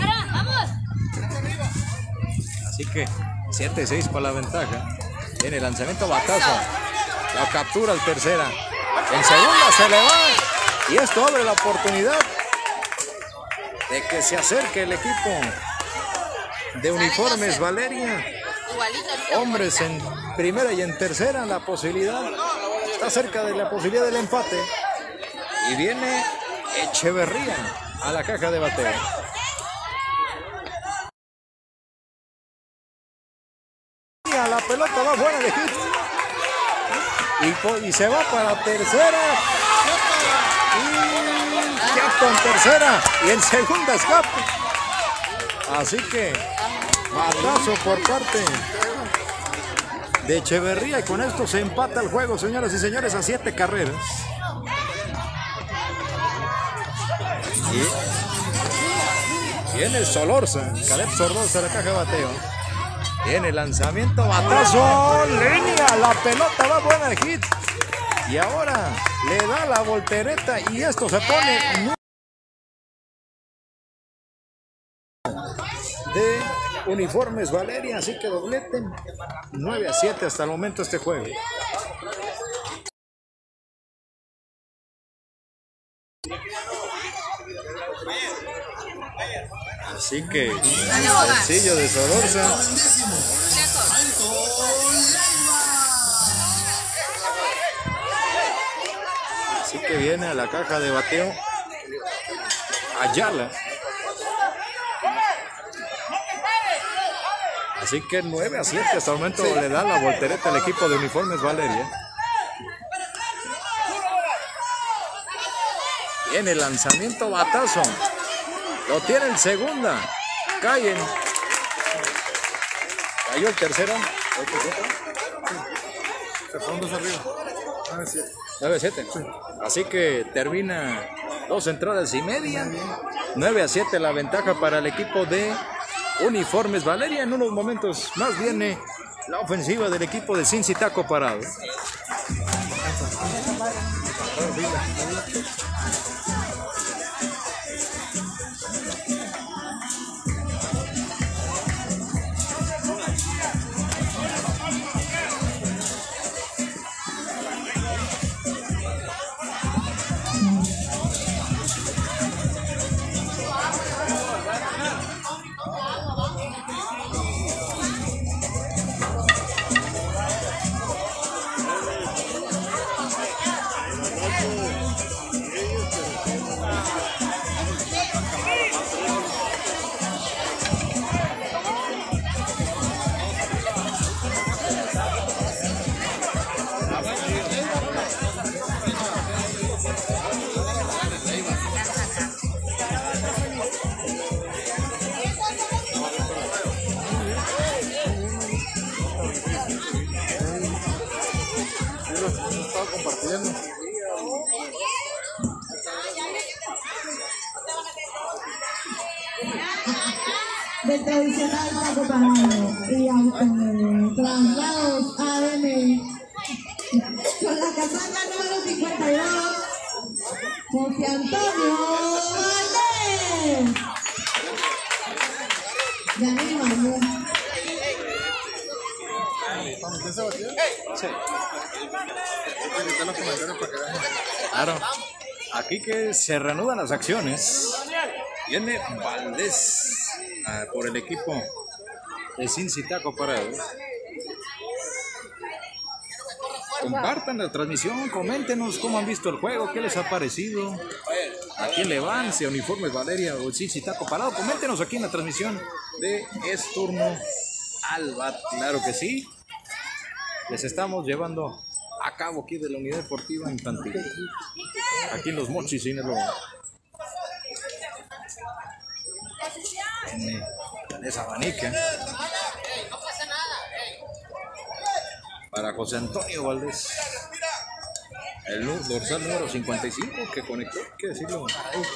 Así que 7-6 para la ventaja. Viene el lanzamiento, batazo. La captura al tercera. En segunda se le va. Y esto abre la oportunidad de que se acerque el equipo de Uniformes Valeria. Hombres en primera y en tercera, la posibilidad está cerca de la posibilidad del empate. Y viene Echeverría a la caja de bateo. La pelota va buena de hit. Y se va para tercera. Y ya con tercera. Y en segunda escape. Así que batazo por parte de Echeverría y con esto se empata el juego, señoras y señores, a 7 carreras. Y viene Solorza, Caleb Sordosa a la caja de bateo. Viene el lanzamiento, batazo, línea, la pelota va buena de hit. Y ahora le da la voltereta y esto se pone de Uniformes Valeria, así que doblete. 9-7 hasta el momento este juego. Así que sencillo de Solorza. Así que viene a la caja de bateo Ayala. Así que 9-7 hasta el momento le da la voltereta al equipo de Uniformes Valeria. Viene el lanzamiento, batazo. Lo tiene en segunda. caen. Cayó el tercero. Se fueron 2 arriba. 9-7. Así que termina 2 entradas y media. 9-7 la ventaja para el equipo de Uniformes Valeria. En unos momentos más viene la ofensiva del equipo de Cincy Taco Parado. Compartiendo. Del tradicional taco parado y traslados AM con la casaca número 52, José Antonio Valdés. Ya me imagino. ¿Quién se batió? Sí. Hay que quitar los comentarios para que vean. Claro. Aquí que se reanudan las acciones. Viene Valdés por el equipo de Cincy Taco Parado. Compartan la transmisión, coméntenos cómo han visto el juego, qué les ha parecido, a quién le van, si a Uniformes Valeria o Cincy Taco Parado. Coméntenos aquí en la transmisión de Es Turno al Bat. Claro que sí. Les estamos llevando a cabo aquí de la Unidad Deportiva Infantil. Aquí en Los Mochis, Sinaloa. En esa abanica. Para José Antonio Valdés. El dorsal número 55 que conectó, hay que decirlo.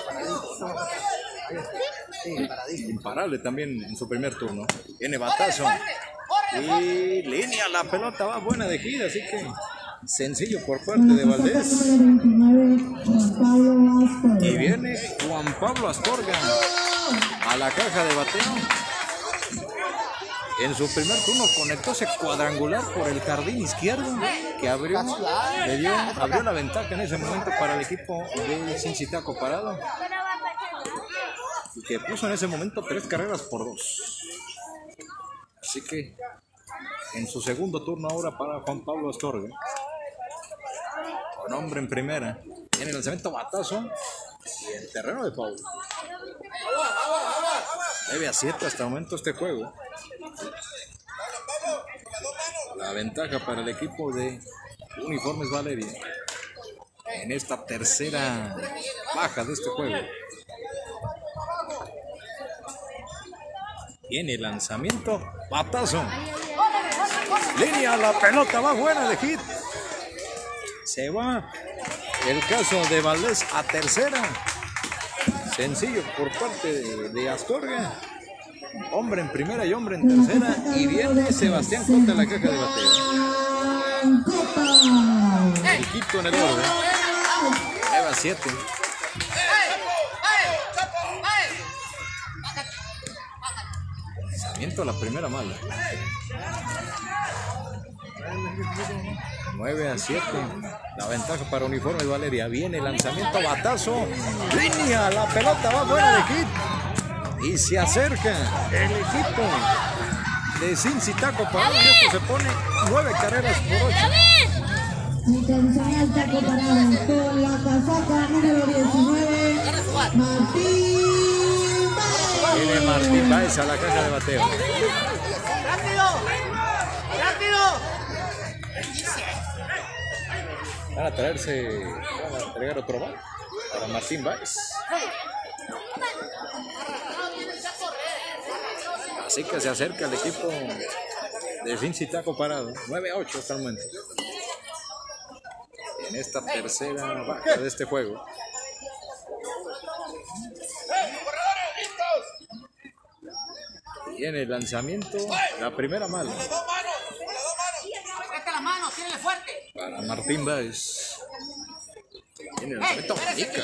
Imparable también en su primer turno. Viene batazo. Y línea, la pelota va buena de gira, así que sencillo por parte de Valdés. Y viene Juan Pablo Astorga a la caja de bateo. En su primer turno conectó ese cuadrangular por el jardín izquierdo que abrió la ventaja en ese momento para el equipo de Cincy Taco Parado, y que puso en ese momento 3 carreras por 2. Así que en su segundo turno ahora para Juan Pablo Astorga, con hombre en primera, en el lanzamiento batazo y el terreno de foul. 9-7 hasta el momento este juego. La ventaja para el equipo de Uniformes Valeria en esta tercera baja de este juego. Viene el lanzamiento, batazo, línea, la pelota va buena de hit. Se va el caso de Valdés a tercera. Sencillo por parte de Astorga. Hombre en primera y hombre en tercera. Y viene Sebastián Cota en la caja de bateo. El quito en el orden. Lleva 7. Lanzamiento a la primera mala. 9-7. La ventaja para Uniformes Valeria. Viene lanzamiento, batazo, línea, la pelota va buena de hit. Y se acerca el equipo de Cincy Taco Parado. Esto se pone 9 carreras por 8. El tradicional Taco Parado con la casaca número 19, Martín Báez. Viene Martín Báez a la caja de bateo. ¡Rápido! ¡Rápido! Van a entregar otro bat para Martín Báez. Así que se acerca el equipo de Cincy Taco Parado. 9-8 hasta el momento. En esta tercera baja de este juego. Viene el lanzamiento, la primera mala. Mete las manos, tírenle fuerte. Para Martín Báez. Viene el lanzamiento, manica.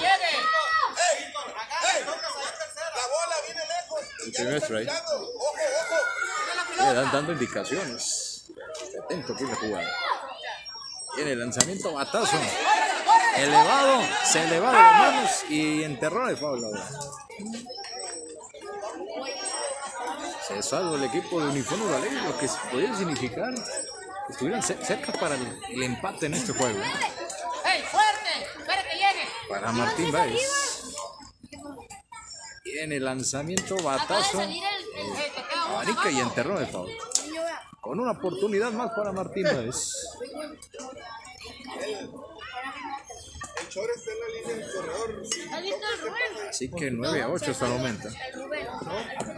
La bola viene lejos. El primer strike. Le dan dando indicaciones. Atento aquí la jugada. Viene el lanzamiento, batazo. Elevado, se eleva de las manos y enterró el foul. Se salva el equipo de Uniforme Valerio, lo que podría significar que estuvieran cerca para el empate en este juego. ¡Ey, fuerte! ¡Espera que llegue! Para Martín Báez. Viene el lanzamiento, batazo. Abanica y enterró el foul. Con una oportunidad más para Martín Báez. El Chor está en la línea del corredor. ¿Has visto el Rubén? Así que 9-8 hasta el momento. El Rubén. ¿Lo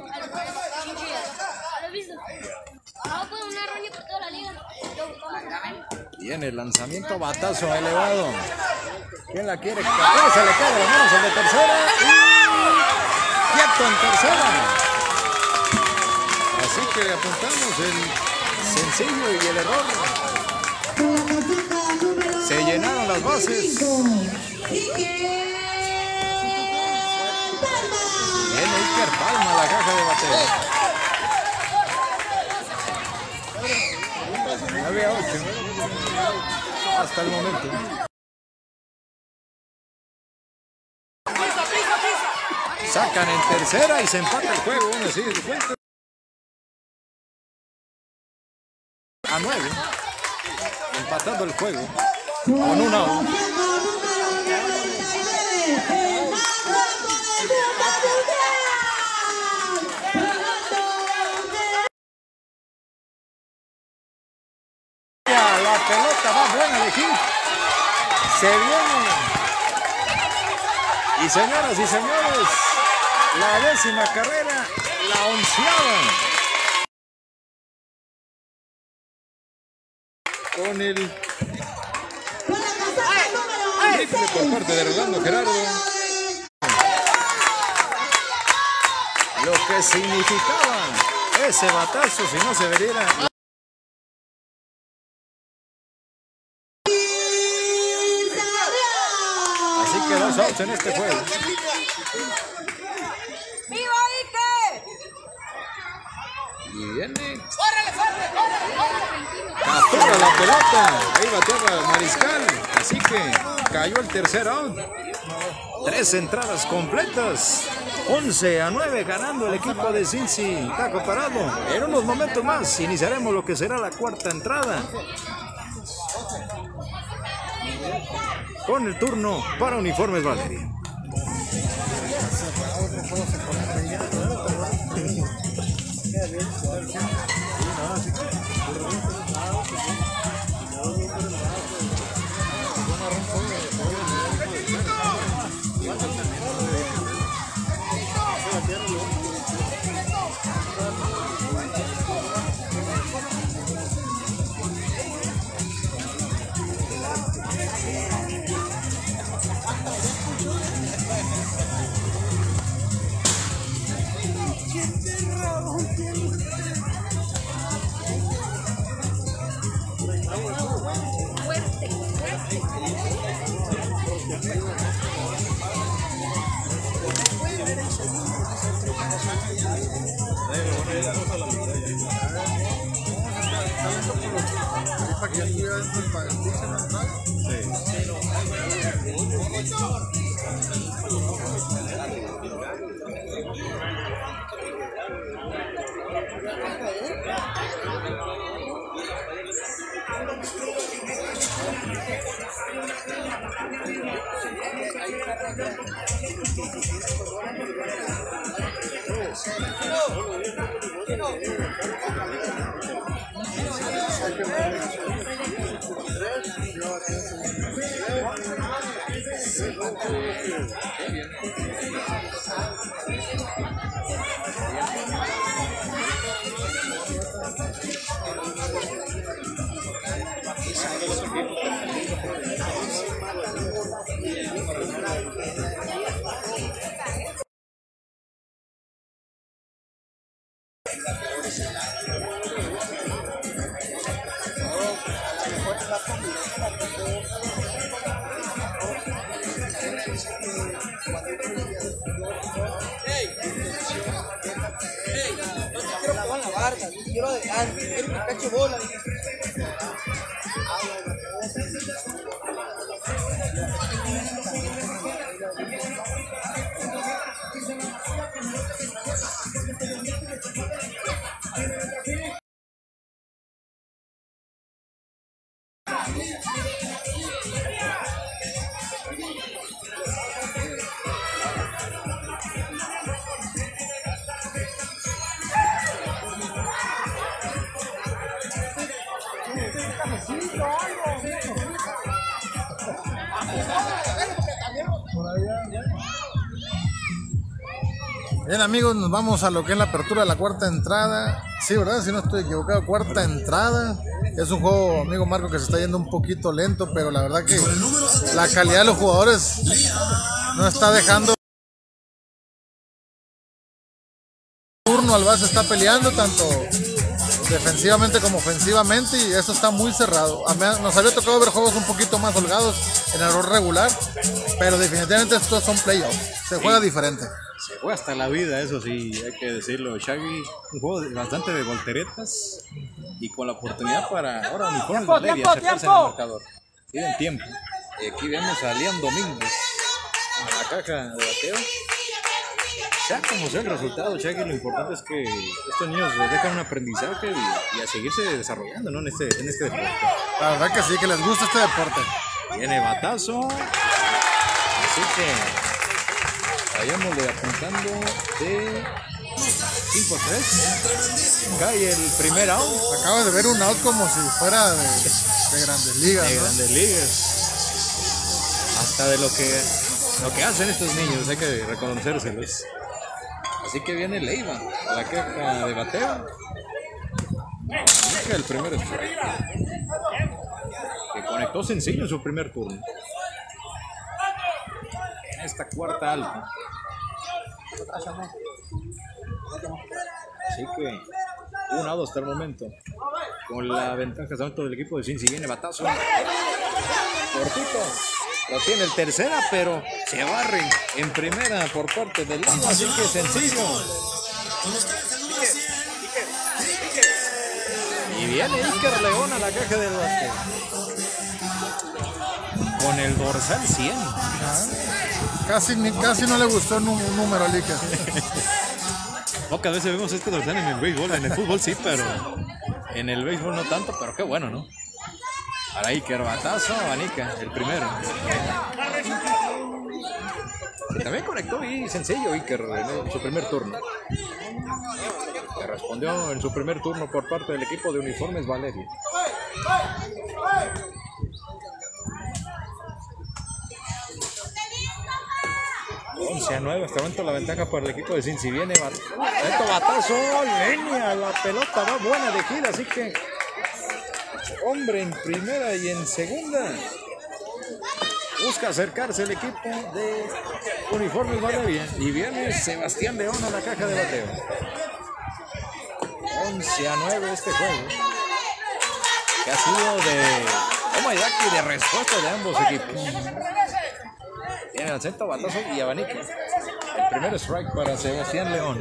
has visto? Ahora con una roña por toda la liga. Lo buscamos en la venta. Viene el lanzamiento, batazo elevado. ¿Quién la quiere? Se le cae de las manos el de tercera. Y quieto en tercera. Así que le apuntamos el sencillo y el error. Se llenaron las bases. Viene Iker Palma a la caja de bateo. 9-8 hasta el momento. Sacan en tercera y se empata el juego. Uno sigue su cuenta. A 9. Empatando el juego. Con un out. La pelota más buena de aquí. Se viene. Y señoras y señores, la 10ª carrera, la 11ª. Con el triple por parte de Rolando Gerardo. Lo que significaba ese batazo si no se veriera. Así que 2 outs en este juego. ¡Viva Iker! Y viene. ¡Córrele, fuerte! Captura la pelota. Ahí bateaba Mariscal. Así que cayó el tercer out. 3 entradas completas. 11-9 ganando el equipo de Cincy Taco Parado. En unos momentos más iniciaremos lo que será la 4ª entrada. Con el turno para Uniformes Valerio. Para que ya estuviera dentro del paquete central. Quiero jugar la barda, quiero adelante, quiero que cache bola. Bien amigos, nos vamos a lo que es la apertura de la cuarta entrada. Sí, ¿verdad? Si no estoy equivocado, cuarta entrada. Es un juego, amigo Marco, que se está yendo un poquito lento, pero la verdad que la calidad de los jugadores no está dejando. Turno al base está peleando tanto defensivamente como ofensivamente y eso está muy cerrado. Nos había tocado ver juegos un poquito más holgados en el rol regular, pero definitivamente estos son playoffs. Se juega diferente. Se juega hasta la vida, eso sí, hay que decirlo. Shaggy, un juego bastante de volteretas y con la oportunidad para ahora uniformes Valeria acercarse en el marcador. Tienen tiempo. Y aquí vemos a Liam Domínguez en la caja de bateo. Sea como sea el resultado, Shaggy, lo importante es que estos niños les dejan un aprendizaje y a seguirse desarrollando, ¿no? en este deporte. La verdad que sí, que les gusta este deporte. Viene batazo. Así que vayámosle apuntando de 5-3. Cae el primer out. Acabo de ver un out como si fuera de Grandes Ligas. De ¿no? Grandes Ligas. Hasta de lo que hacen estos niños, hay que reconocérselos. Así que viene Leiva a la caja de bateo. El primer strike. Que conectó sencillo en su primer turno. En esta cuarta alta. Así que 1-2 hasta el momento. Con la ventaja tanto del equipo de Cincy. Viene batazo. Cortito. Lo tiene el tercera, pero se barre en primera por parte del lado. Así que sencillo. Y viene Iker León a la caja del bate. Con el dorsal 100. Casi no le gustó un número al Iker. Pocas veces vemos este dorsal en el béisbol. En el fútbol sí, pero en el béisbol no tanto. Pero qué bueno, ¿no? Para Iker, batazo, abanica, el primero. Que también conectó y sencillo Iker en su primer turno. Que respondió en su primer turno por parte del equipo de uniformes Valeria. A 9, hasta el momento la ventaja para el equipo de Cincy. Viene batazo, línea, la pelota va buena de gira, así que hombre en primera y en segunda. Busca acercarse el equipo de uniformes Valeria. Y viene Sebastián León a la caja de bateo. 11-9 este juego. Que ha sido de toma y daca y de respuesta de ambos equipos. Tiene el centro, batazo y abanica. El primer strike para Sebastián León.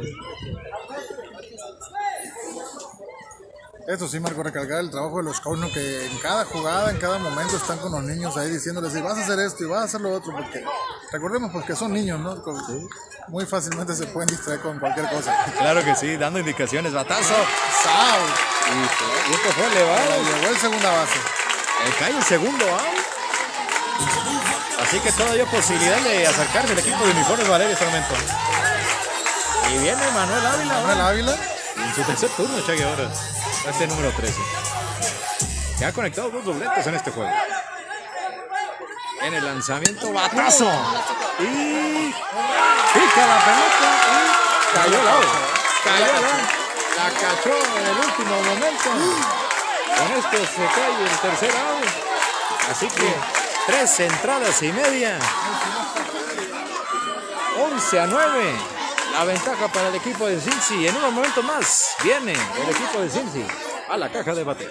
Eso sí, Marco, recalcar el trabajo de los scouts, que en cada jugada, en cada momento están con los niños ahí diciéndoles, y vas a hacer esto y vas a hacer lo otro, porque recordemos pues que son niños, ¿no? Muy fácilmente se pueden distraer con cualquier cosa. Claro que sí, dando indicaciones, batazo. ¡Sau! Y esto fue elevado. Llegó el segunda base. Cae el segundo out. Así que todavía hay posibilidad de acercarse al equipo de uniformes Valeria en este momento. Y viene Manuel Ávila. Manuel Ávila. En su tercer turno, Shaggy ahora. Este número 13. Que ha conectado 2 dobletes en este juego. En el lanzamiento, batazo. Y pica la pelota y cayó el out. Cayó el out. La cachó en el último momento. Con esto se cae el tercer out. Así que 3 entradas y media. 11-9. La ventaja para el equipo de Cincy. En unos momentos más viene el equipo de Cincy a la caja de bateo.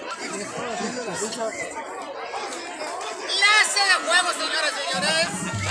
Clase de juego, señoras y señores.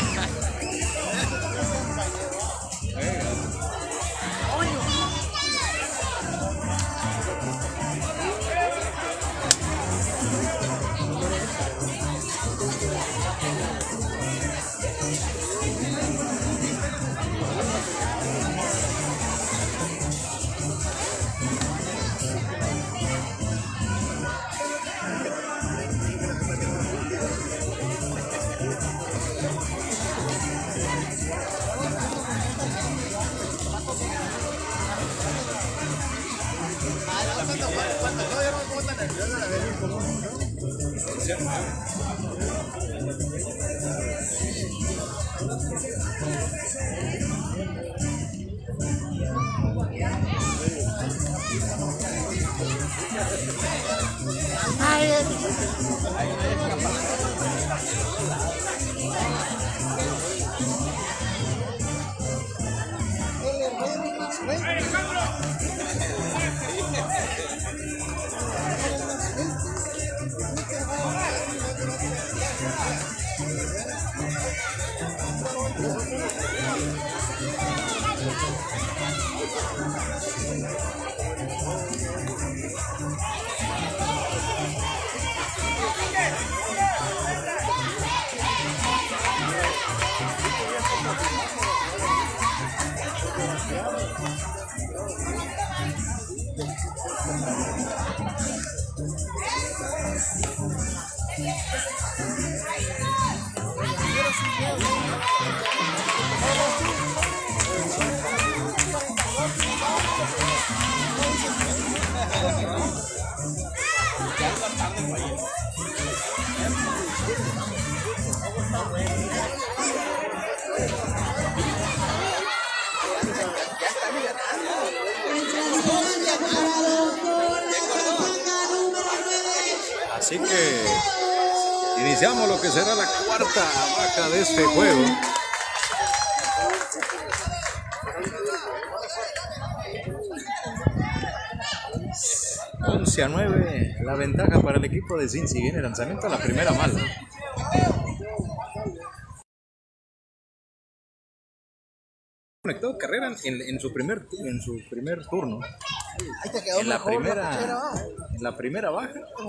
Así que iniciamos lo que será la cuarta baja de este juego. A 9, la ventaja para el equipo de Cincy. Viene el lanzamiento a la primera mala. Conectó carrera en su primer turno. En la primera baja.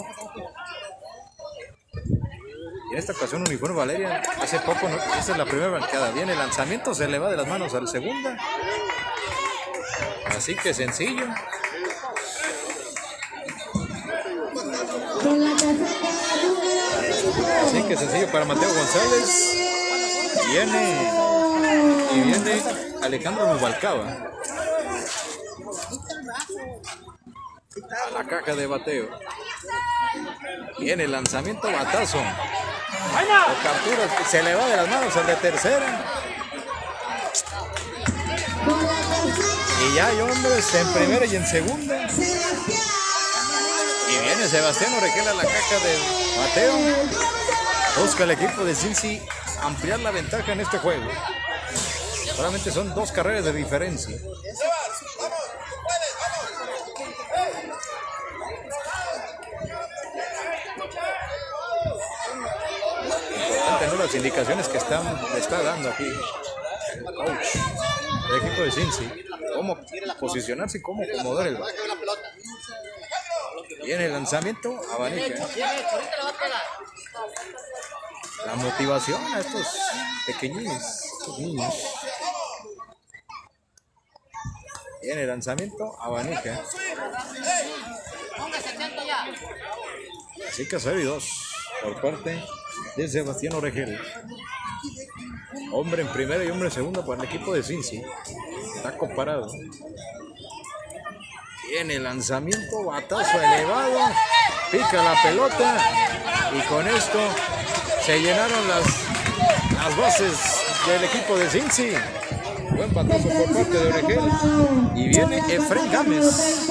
Y en esta ocasión Uniforme Valeria, hace poco, esta es la primera bancada. Viene el lanzamiento, se le va de las manos al segunda. Así que sencillo. Así que sencillo para Mateo González. Viene Alejandro Mubalcaba a la caja de bateo. Viene el lanzamiento, batazo. Lo captura, se le va de las manos al de tercera. Y ya hay hombres en primera y en segunda. Y viene Sebastián Oreguela a la caja de bateo. Busca el equipo de Cincy ampliar la ventaja en este juego. Solamente son 2 carreras de diferencia. Importante, ¿no? Las indicaciones que le está dando aquí el coach del equipo de Cincy. Cómo posicionarse y cómo acomodar el bate. Viene el lanzamiento, abanica. La motivación a estos pequeñines, estos niños. Viene el lanzamiento, abanica. Así que 0-2 por parte de Sebastián Oregel. Hombre en primera y hombre en segunda para el equipo de Cincy. Está comparado. Viene el lanzamiento, batazo elevado, pica la pelota y con esto se llenaron las bases del equipo de Cincy. Buen batazo por parte de Oregel. Y viene Efren Gámez.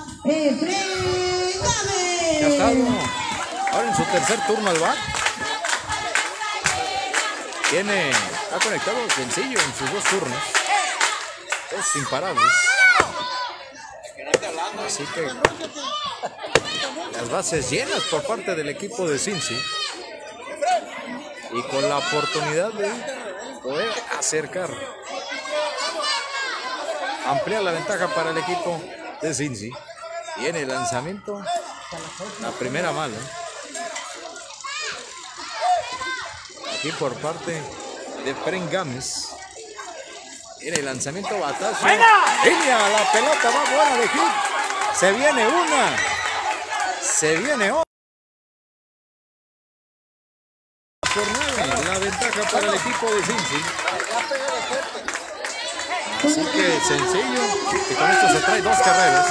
Ya está ahora en su tercer turno al bat. Está conectado sencillo en sus 2 turnos. Dos imparables. Así que las bases llenas por parte del equipo de Cincy. Y con la oportunidad de poder acercar. Ampliar la ventaja para el equipo de Cincy. Y en el lanzamiento, la primera mala. Aquí por parte de Fren Gámez. En el lanzamiento, batazo. Línea, la pelota va buena de hit. Se viene una. Se viene otra. Por 9, la ventaja para el equipo de Cincy. Así que sencillo. Y con esto se trae 2 carreras.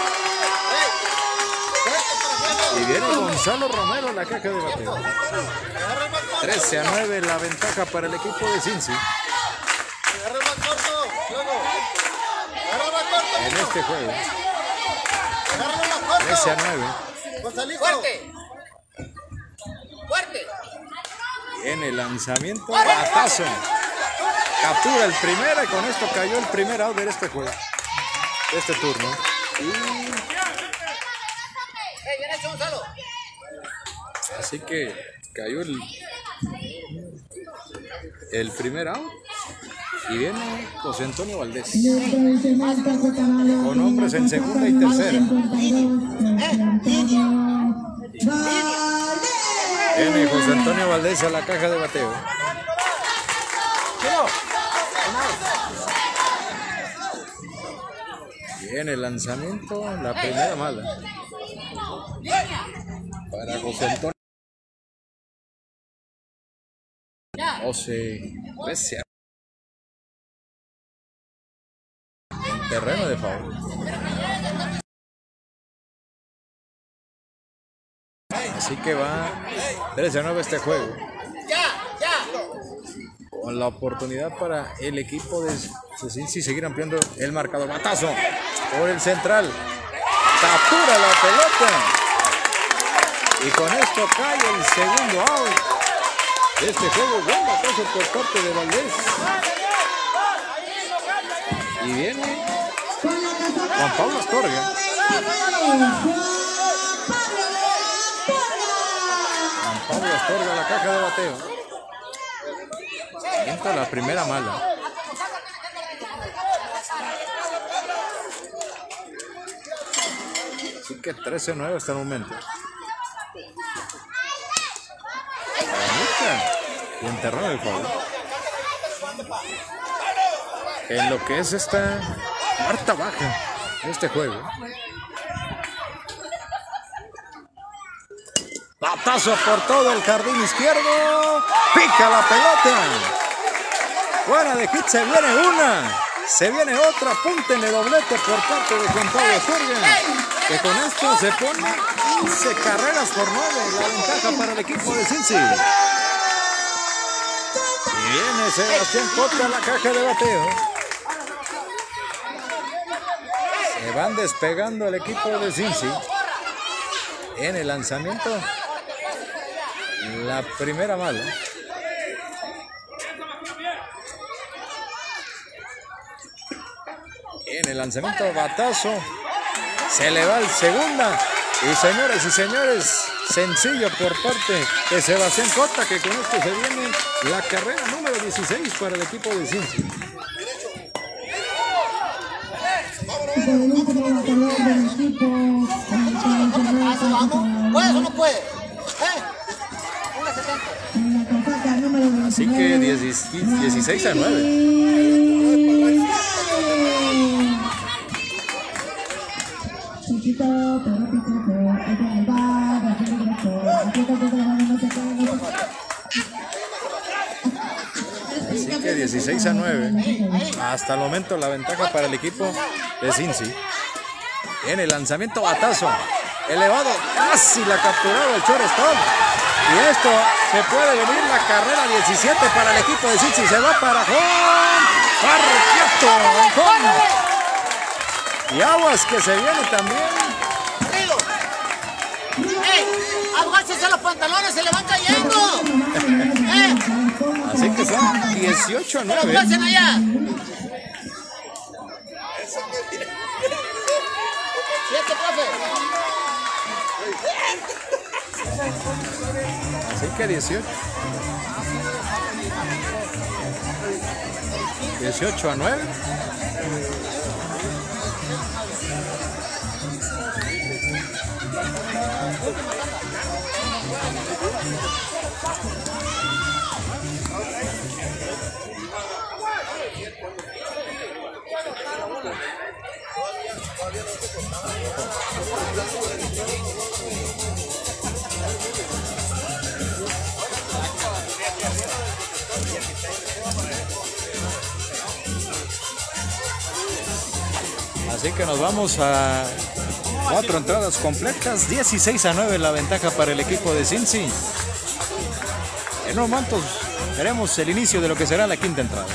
Y viene Gonzalo Romero en la caja de bateo. 13-9 la ventaja para el equipo de Cincy. En este juego. 13-9. Fuerte. Fuerte. En el lanzamiento, batazo. Captura el primero y con esto cayó el primer out de este juego. De este turno. Así que cayó el primer out. Y viene José Antonio Valdés. Con hombres en segunda y tercera. Viene José Antonio Valdés a la caja de bateo. Viene el lanzamiento, la primera mala. Para José Antonio. 13 en terreno de foul. Así que va 13-9 este juego. Con la oportunidad para el equipo de Cincy seguir ampliando el marcador. Batazo por el central. Captura la pelota. Y con esto cae el segundo out de este juego. Buen batazo por parte de Valdés. Y viene Juan Pablo Astorga. Juan Pablo Astorga a la caja de bateo. Entra la primera mala. Así que 13-9 hasta el momento. Y en terreno del foul. En lo que es esta cuarta baja de este juego. Batazo por todo el jardín izquierdo. Pica la pelota. Fuera de hit, se viene una. Se viene otra. Apúntenle doblete por parte de Juan Pablo Astorga. Que con esto se pone 15 carreras por 9. La ventaja para el equipo de Cincy. Y viene Sebastián Cota a la caja de bateo. Se van despegando el equipo de Cincy. En el lanzamiento, la primera mala. En el lanzamiento, batazo. Se le va el segunda. Y señores y señores, sencillo por parte de Sebastián Cota, que con esto se viene la carrera número 16 para el equipo de Cincy. ¿Puedes o no puedes? Así que 16-9. Así que 16-9. Hasta el momento la ventaja para el equipo de Cincy. En el lanzamiento, batazo elevado, casi la capturaba el shortstop. Y esto se puede venir la carrera 17 para el equipo de Cincy. Se va para home. Home. Y aguas que se viene también. ¡Aguáchense los pantalones! ¡Se le van cayendo! Así que son 18-9. ¡Aguáncen allá! Siete, profe. Así que 18. 18-9. Así que nos vamos a 4 entradas completas, 16-9 la ventaja para el equipo de Cincy. En unos momentos veremos el inicio de lo que será la quinta entrada.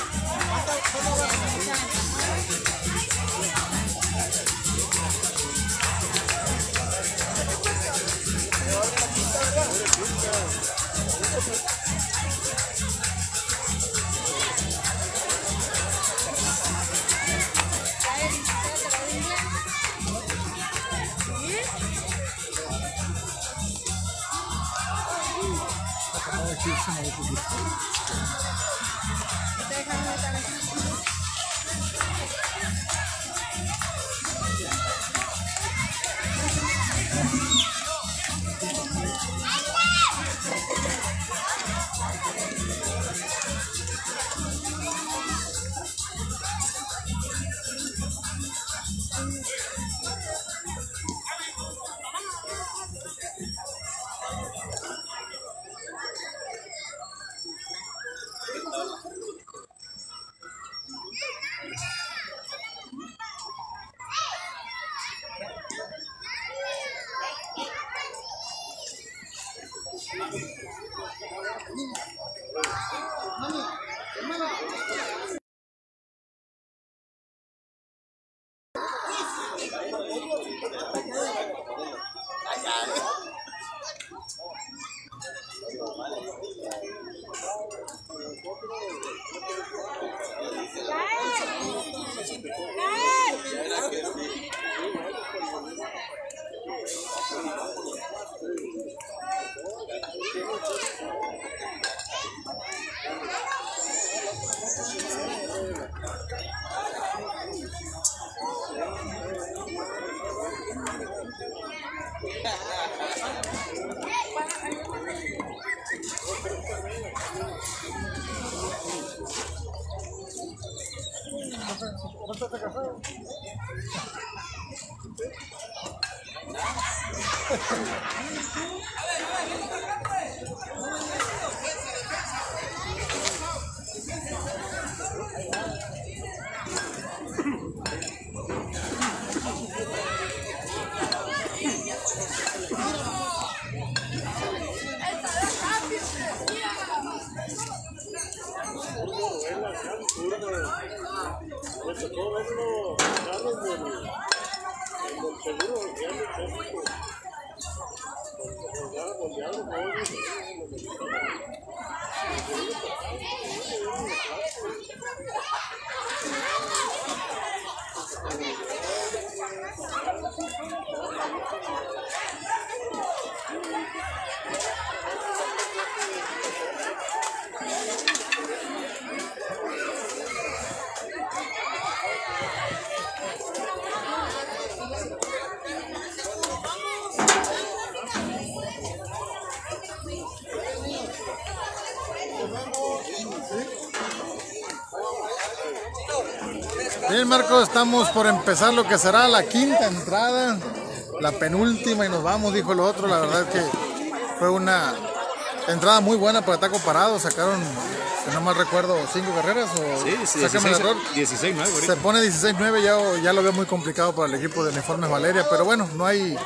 Bien, Marcos, estamos por empezar lo que será la quinta entrada, la penúltima, y nos vamos, dijo el otro. La verdad es que fue una entrada muy buena para taco parado. Sacaron, si no mal recuerdo, 5 carreras o Sí, sácame el error. 16-9 ahorita. Se pone 16-9, ya lo veo muy complicado para el equipo de Uniformes Valeria, pero bueno, no hay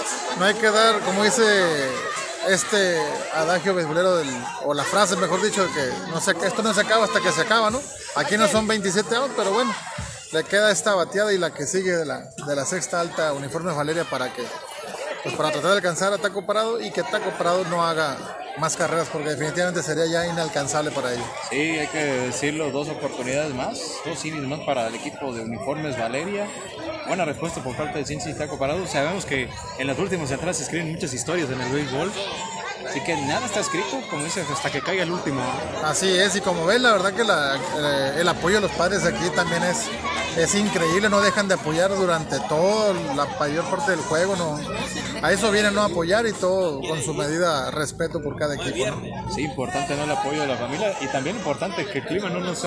que dar, como dice este adagio beisbolero o la frase, mejor dicho, que esto no se acaba hasta que se acaba, ¿no? Aquí no son 27 outs, pero bueno, le queda esta bateada y la que sigue de la sexta alta Uniformes Valeria para tratar de alcanzar a taco parado y que taco parado no haga más carreras porque definitivamente sería ya inalcanzable para ellos. Sí, hay que decirlo, 2 oportunidades más, 2 innings más para el equipo de Uniformes Valeria. Buena respuesta por parte de Cincy Taco Parado. Sabemos que en las últimas entradas se escriben muchas historias en el béisbol, así que nada está escrito, como dices, hasta que caiga el último. Así es, y como ven, la verdad que el apoyo de los padres aquí también es increíble, no dejan de apoyar durante toda la mayor parte del juego, no, a eso vienen, ¿no? A apoyar y todo con su medida respeto por cada equipo, ¿no? Sí, importante, ¿no? El apoyo de la familia, y también importante que el clima no nos...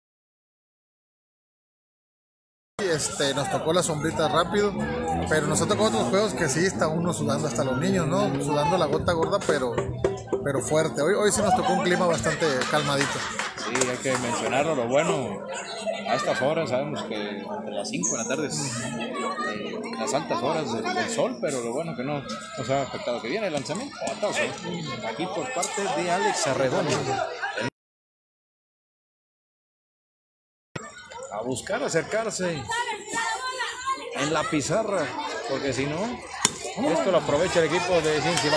Nos tocó la sombrita rápido, pero nos ha tocado otros juegos que sí está uno sudando, hasta los niños, ¿no? Sudando la gota gorda, pero fuerte. Hoy sí nos tocó un clima bastante calmadito. Sí, hay que mencionarlo. Lo bueno, a estas horas sabemos que entre las 5 de la tarde es las altas horas del sol, pero lo bueno que no nos ha afectado. Que viene el lanzamiento aquí por parte de Alex Arredondo. A buscar acercarse en la pizarra, porque si no, esto lo aprovecha el equipo de Cincy.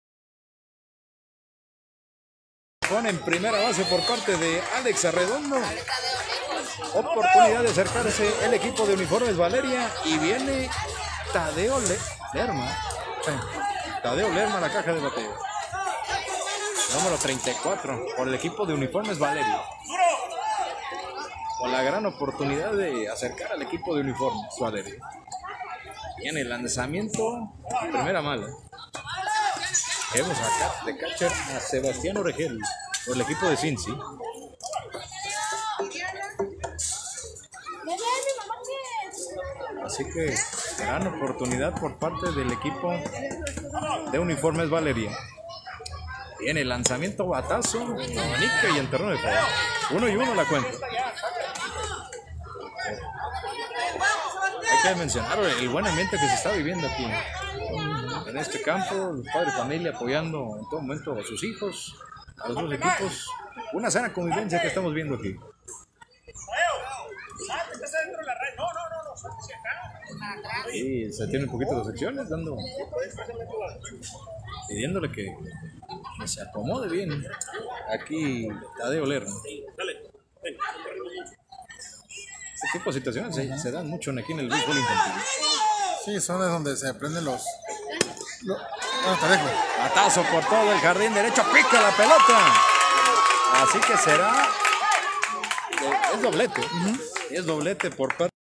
Pone en primera base por parte de Alex Arredondo. Oportunidad de acercarse el equipo de Uniformes Valeria y viene Tadeo Lerma. Tadeo Lerma a la caja de bateo. Número 34 por el equipo de Uniformes Valeria. Con la gran oportunidad de acercar al equipo de Uniformes Valeria. Viene el lanzamiento, primera mala. Vemos acá de catcher a Sebastián Oregel por el equipo de Cincy. Así que gran oportunidad por parte del equipo de Uniformes Valeria. Viene el lanzamiento, batazo, abanique y en terreno de juego. 1-1 la cuenta. Hay que mencionar el buen ambiente que se está viviendo aquí en este campo, los padres de familia apoyando en todo momento a sus hijos, a los dos equipos. Una sana convivencia que estamos viendo aquí. Y se tiene un poquito de secciones pidiéndole que se acomode bien aquí Tadeo Lerma. Este tipo de situaciones se dan mucho aquí en el béisbol infantil. Sí, son de donde se aprenden los... te dejo. Batazo por todo el jardín derecho, pica la pelota. Así que será... Es doblete. Es doblete por parte...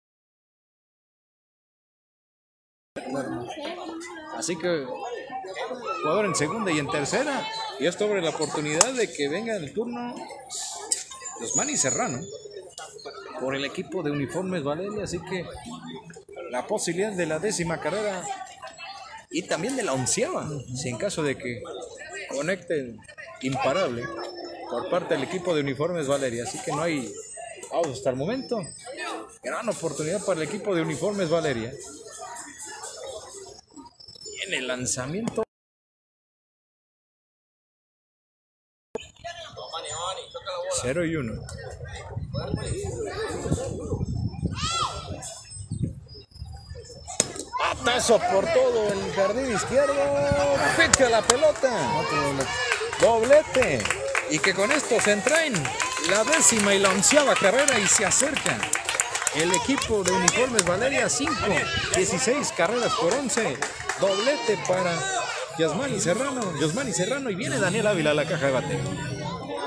Así que jugador en segunda y en tercera. Y esto abre la oportunidad de que venga el turno Yosmani Serrano por el equipo de Uniformes Valeria. Así que la posibilidad de la 10ª carrera y también de la 11ª, si en caso de que conecten imparable por parte del equipo de Uniformes Valeria. Así que no hay out hasta el momento. Gran oportunidad para el equipo de Uniformes Valeria. Viene el lanzamiento. Cero y 1. Batazo por todo el jardín izquierdo. Pica la pelota. Doblete. Y que con esto se entraen la 10ª y la 11ª carrera y se acerca el equipo de Uniformes Valeria. 16 carreras por 11. Doblete para Yosmani Serrano y viene Daniel Ávila a la caja de bateo.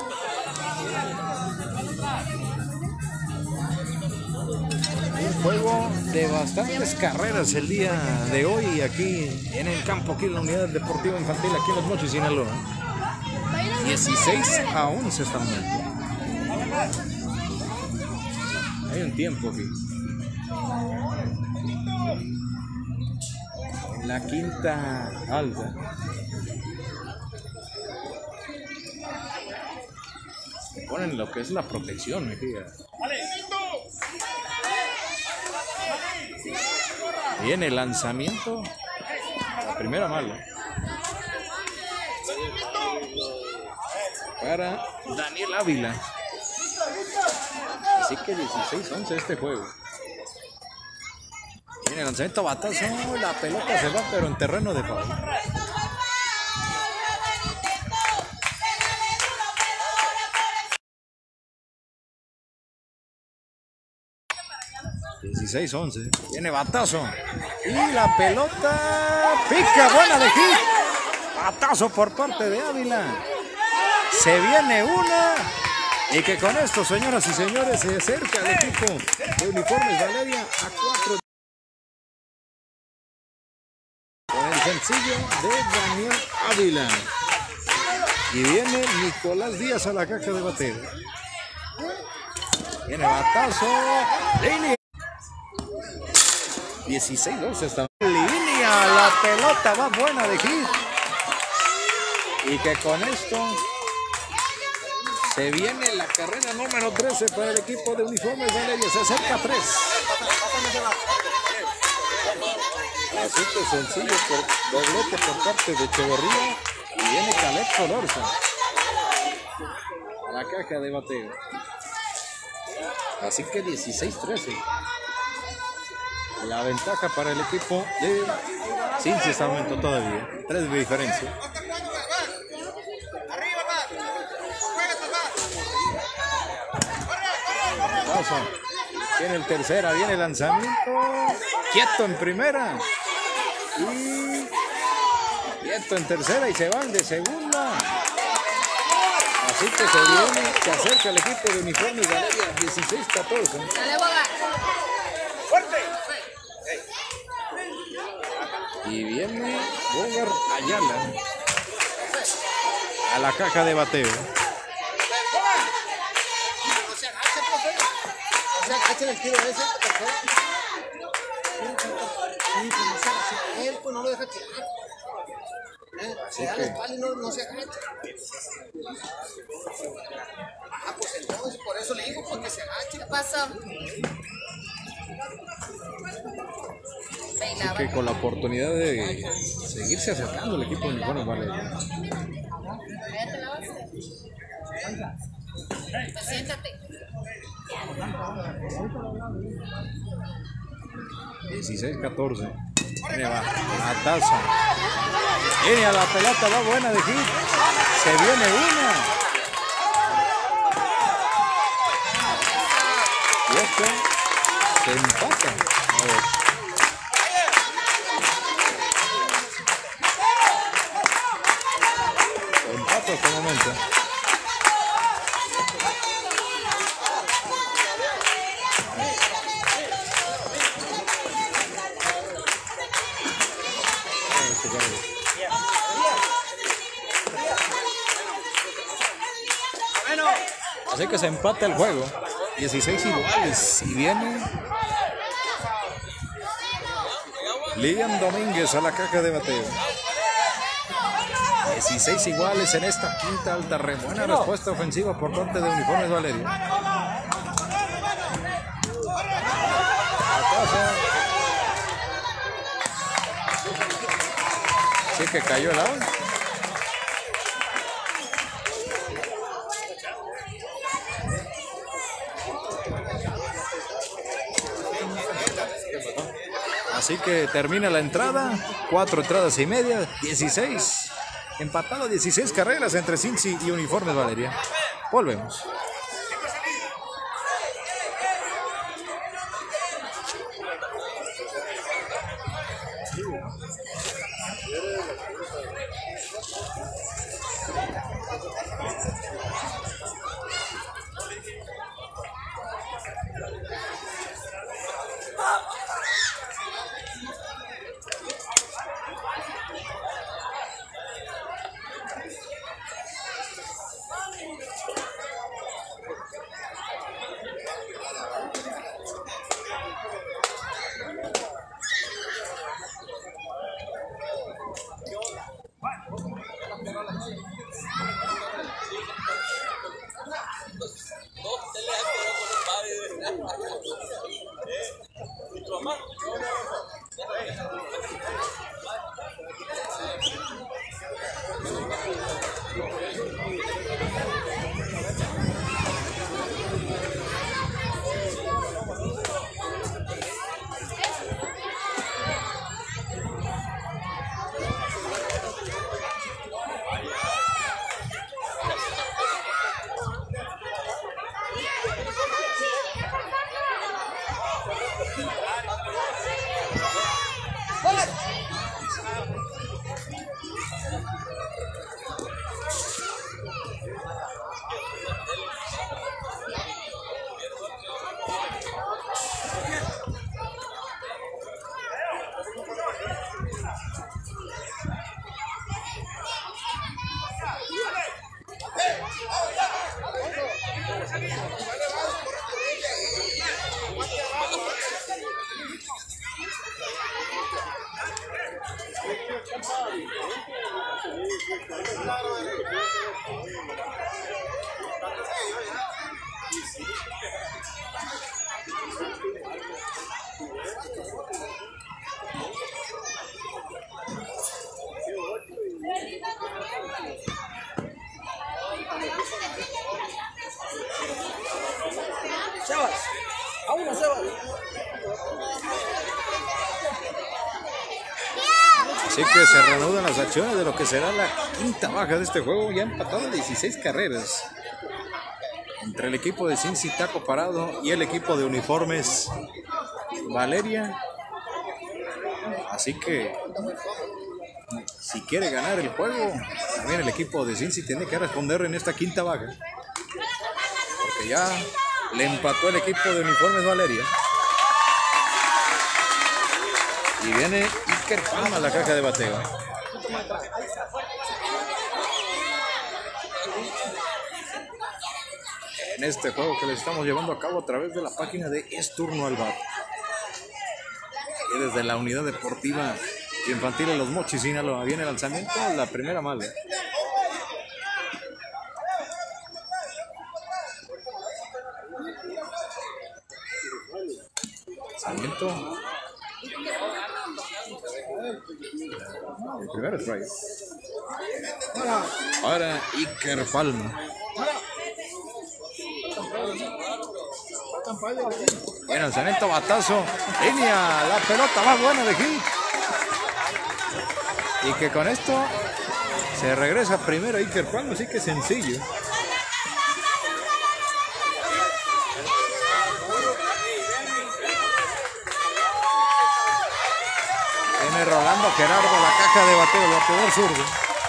Un juego de bastantes carreras el día de hoy aquí en el campo, aquí en la Unidad Deportiva Infantil, aquí en Los Mochis, Sinaloa. 16-11 estamos. Hay un tiempo aquí. En la quinta alta. Se ponen lo que es la protección, Mejía. Viene el lanzamiento. La primera mala. Para Daniel Ávila. Así que 16-11 este juego. Viene el lanzamiento, batazo. La pelota se va, pero en terreno de foul. 16-11. Viene batazo. Y la pelota pica, buena de hit. Batazo por parte de Ávila. Se viene una. Y que con esto, señoras y señores, se acerca el equipo de Uniformes Valeria a 4. Con el sencillo de Daniel Ávila. Y viene Nicolás Díaz a la caja de bateo. Viene batazo. Línea. 16-12 está. Línea. La pelota va buena de hit. Y que con esto se viene la carrera número 13 para el equipo de Uniformes Valeria. Se acerca a 3. Así que sencillo por doblete por parte de Echeverría. Y viene Caleb Solorza a la caja de bateo. Así que 16-13. La ventaja para el equipo de Cincy está aumentó todavía. 3 de diferencia. Viene el tercera, viene el lanzamiento. Quieto en primera. Y quieto en tercera y se van de segunda. Así que se acerca el equipo de Uniformes Valeria 16-14. Y viene Bogart Ayala a la caja de bateo. El tiro ese, pues no lo deja tirar. Se da la espalda y no se agacha. Pues entonces por eso le digo, porque se agache. ¿Qué pasó? Así que con la oportunidad de seguirse acercando el equipo de Uniformes Valeria. Siéntate. 16-14. Viene batazo. Viene a la pelota, va buena de hit. Se viene una. Y esto se empata. A ver. Se empata hasta el momento. Así que se empata el juego. 16 iguales. Y viene Liam Domínguez a la caja de bateo. 16 iguales en esta quinta alta remo. Buena respuesta ofensiva por parte de Uniformes Valeria. Así que cayó el out. Así que termina la entrada, 4 entradas y media, 16. Empatado 16 carreras entre Cincy y Uniformes Valeria. Volvemos. Así que se reanudan las acciones de lo que será la quinta baja de este juego, ya empatado 16 carreras entre el equipo de Cincy Taco Parado y el equipo de uniformes Valeria. Así que si quiere ganar el juego, también el equipo de Cincy tiene que responder en esta quinta baja, porque ya le empató el equipo de uniformes Valeria. Y viene Iker Palma a la caja de bateo. En este juego que les estamos llevando a cabo a través de la página de Es Turno al Bat. Y desde la unidad deportiva infantil de Los Mochis, Sinaloa, viene el lanzamiento, la primera mala. Lanzamiento. El primer strike. Ahora Iker Palma. Buen lanzamiento, batazo. Línea, la pelota más buena de Gil. Y que con esto se regresa primero Iker Palma, así que sencillo. Rolando Gerardo la caja de bateo, el bateador zurdo.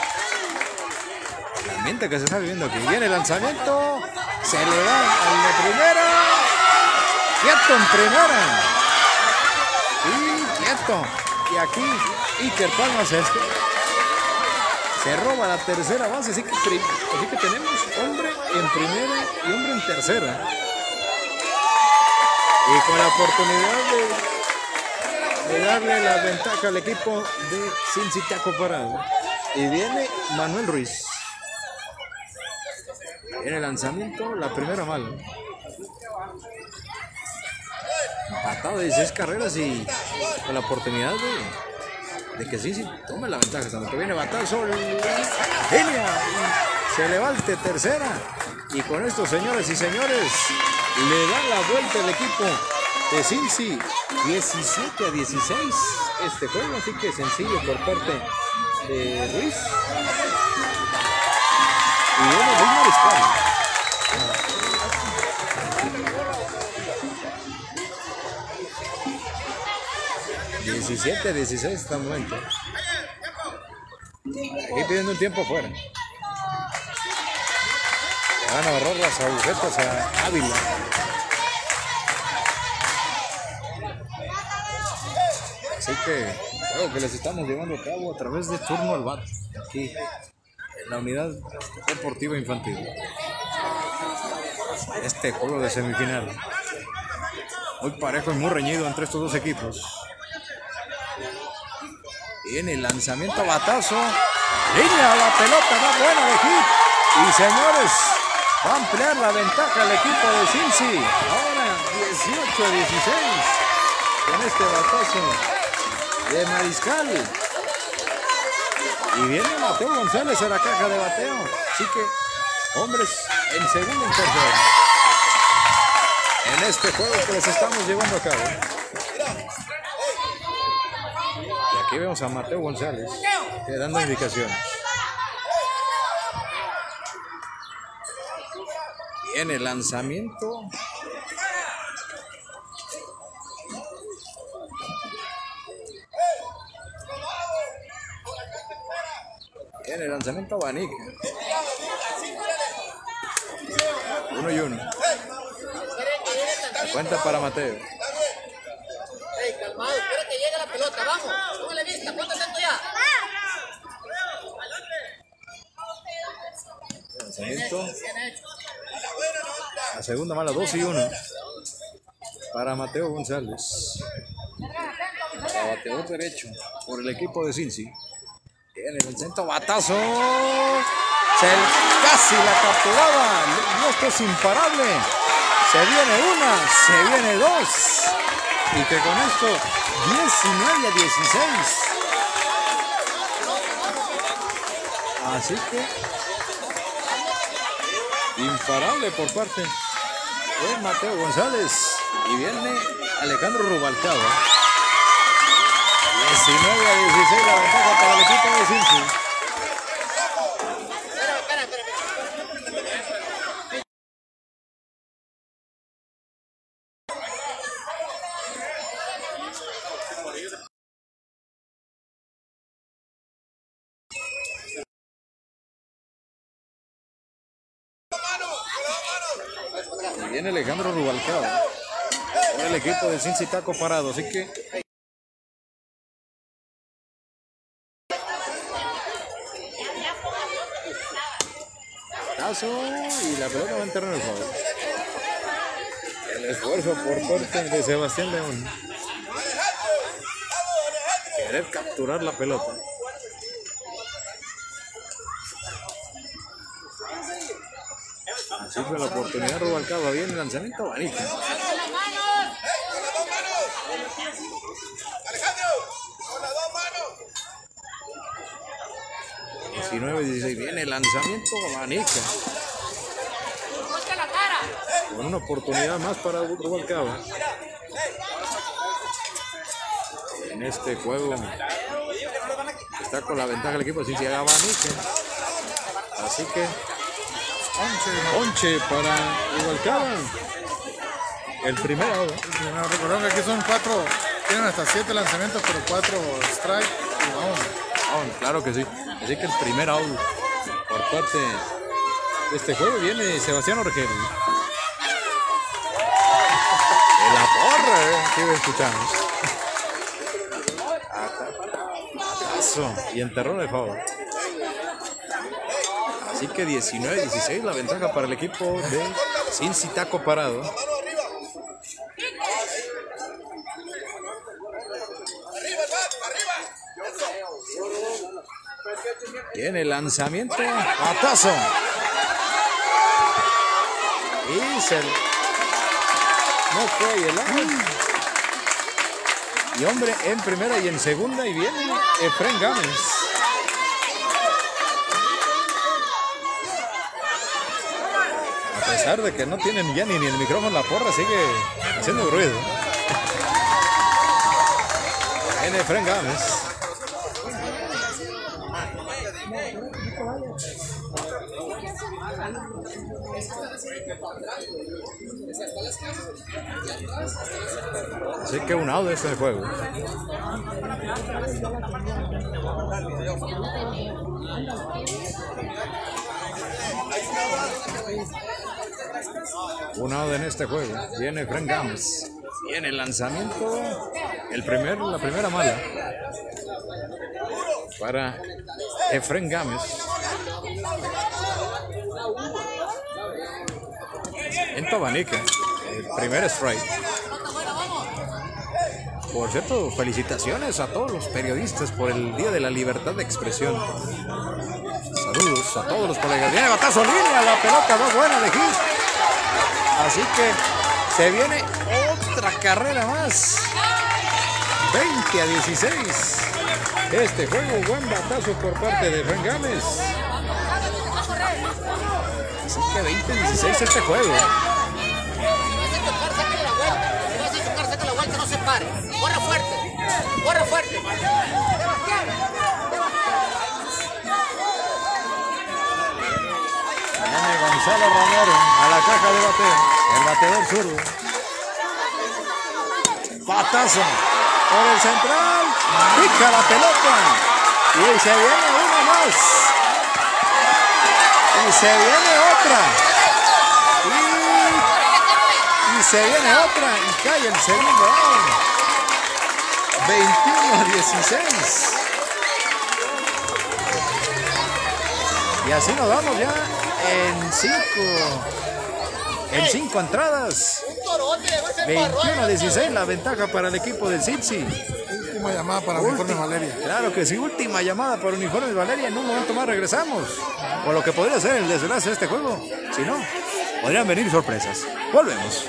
El ambiente que se está viviendo aquí. Viene el lanzamiento, se le da al de primera, quieto en primera y quieto. Y aquí Iker Palma se roba la tercera base, así que tenemos hombre en primera y hombre en tercera. Y con la oportunidad de darle la ventaja al equipo de Cincy Taco Parado. Y viene Manuel Ruiz. En el lanzamiento, la primera mala. Empatado de 16 carreras y con la oportunidad de que Cincy tome la ventaja. Cuando viene batazo, genia, se levante tercera. Y con esto, señores y señores, le da la vuelta el equipo de Cincy, 17-16 este juego, así que sencillo por parte de Ruiz. Y viene Luis Mariscal. 17-16 hasta el momento. Aquí pidiendo un tiempo fuera. Le van a barrar las agujetas a Ávila. Así que juego que les estamos llevando a cabo a través de Turno al Bat, aquí en la unidad deportiva infantil. Este juego de semifinal, muy parejo y muy reñido entre estos dos equipos. Viene el lanzamiento, batazo, línea, la pelota más buena de hit. Y señores, va a ampliar la ventaja al equipo de Cincy. Ahora 18-16 con este batazo de Mariscal. Y viene Mateo González a la caja de bateo. Así que hombres en segunda y en tercera en este juego que les estamos llevando a cabo. Y aquí vemos a Mateo González dando indicaciones. Viene el lanzamiento. Viene el lanzamiento abanica. 1-1. Cuenta para Mateo. Ey, calmado, espera que llegue la pelota, vamos. Póngale vista, ponte atento ya. Lanzamiento. La segunda mala, 2-1. Para Mateo González. Bateador derecho por el equipo de Cincy. Tiene el centro, batazo. Casi la capturaba. No, esto es imparable. Se viene una, se viene dos. Y que con esto 19-16. Así que imparable por parte de Mateo González. Y viene Alejandro Rubalcaba. 19-16 la ventaja para el equipo de Cincy. Y viene Alejandro Rubalcaba por el equipo de Cincy Taco Parado, así que y la pelota va a entrar en el juego. El esfuerzo por parte de Sebastián León. Querer capturar la pelota. Así fue la oportunidad. Rubalcaba bien el lanzamiento abanica. 19-16 viene el lanzamiento abanica. Con una oportunidad más para Rubalcaba. En este juego está con la ventaja el equipo de Cincy abanica. Así que ponche para Rubalcaba. El primero. Recordemos que aquí son 4, tienen hasta 7 lanzamientos, pero 4 strike y vamos. Claro que sí. Así que el primer out por parte de este juego viene Sebastián Orgel. En la porra, que escuchamos. Atazo y enterró de favor. Así que 19-16 la ventaja para el equipo de Cincy Taco Parado. Tiene el lanzamiento, batazo. Y se no fue el out. Y hombre en primera y en segunda y viene Efren Gámez. A pesar de que no tienen ya ni el micrófono, la porra sigue haciendo ruido. En Efren Gámez. Así que un out de este juego. Un out en este juego. Viene Efren Gámez. Viene el lanzamiento. La primera mala. Para Efren Gámez. En Tabanica. El primer strike. Por cierto, felicitaciones a todos los periodistas por el Día de la Libertad de Expresión. Saludos a todos los colegas. Viene batazo línea, la pelota va buena de hit. Así que se viene otra carrera más. 20-16. Este juego, buen batazo por parte de Efren Gámez. Así que 20-16 este juego. No se pare. Corra fuerte. Corra fuerte. Viene Gonzalo Romero a la caja de bateo. El bateador zurdo. Batazo por el central. Pica la pelota. Y se viene uno más. Y se viene otra. Y se viene otra. Y cae el segundo out. 21-16. Y así nos vamos ya en 5 entradas. 21-16 la ventaja para el equipo del Cincy. Última llamada para Uniformes Valeria. Claro que sí, última llamada para Uniformes Valeria. En un momento más regresamos con lo que podría ser el desenlace de este juego. Si no, podrían venir sorpresas. Volvemos.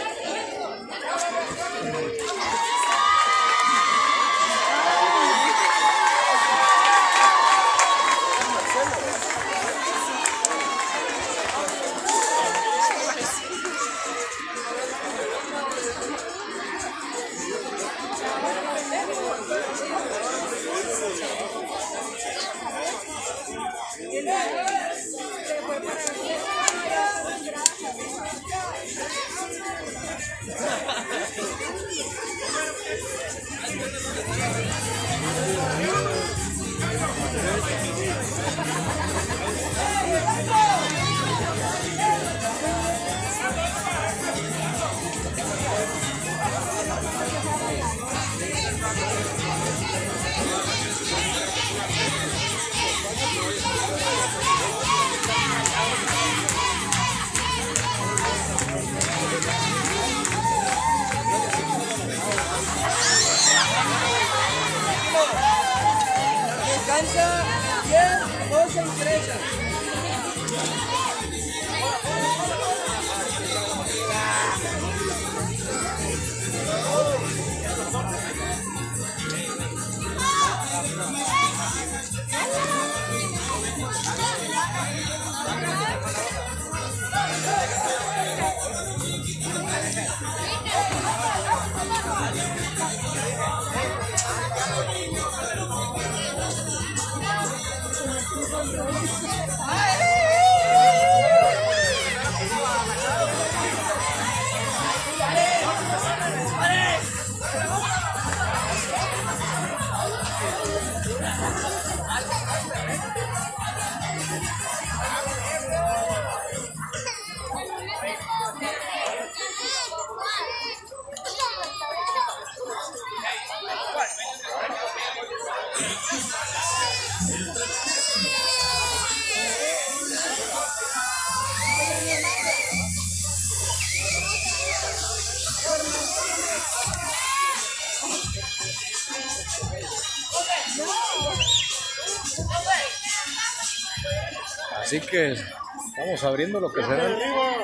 Así que estamos abriendo lo que será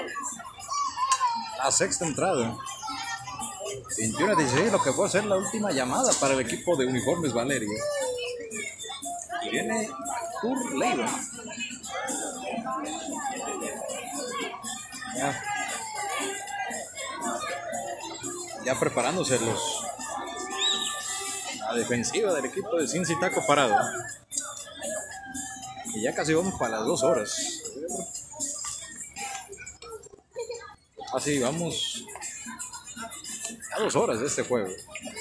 la sexta entrada. 21-16, lo que puede ser la última llamada para el equipo de Uniformes Valeria. Viene Tour Leiva. Ya preparándose la defensiva del equipo de Cincy Taco Parado. Y ya casi vamos para las 2 horas. Así vamos a 2 horas de este juego.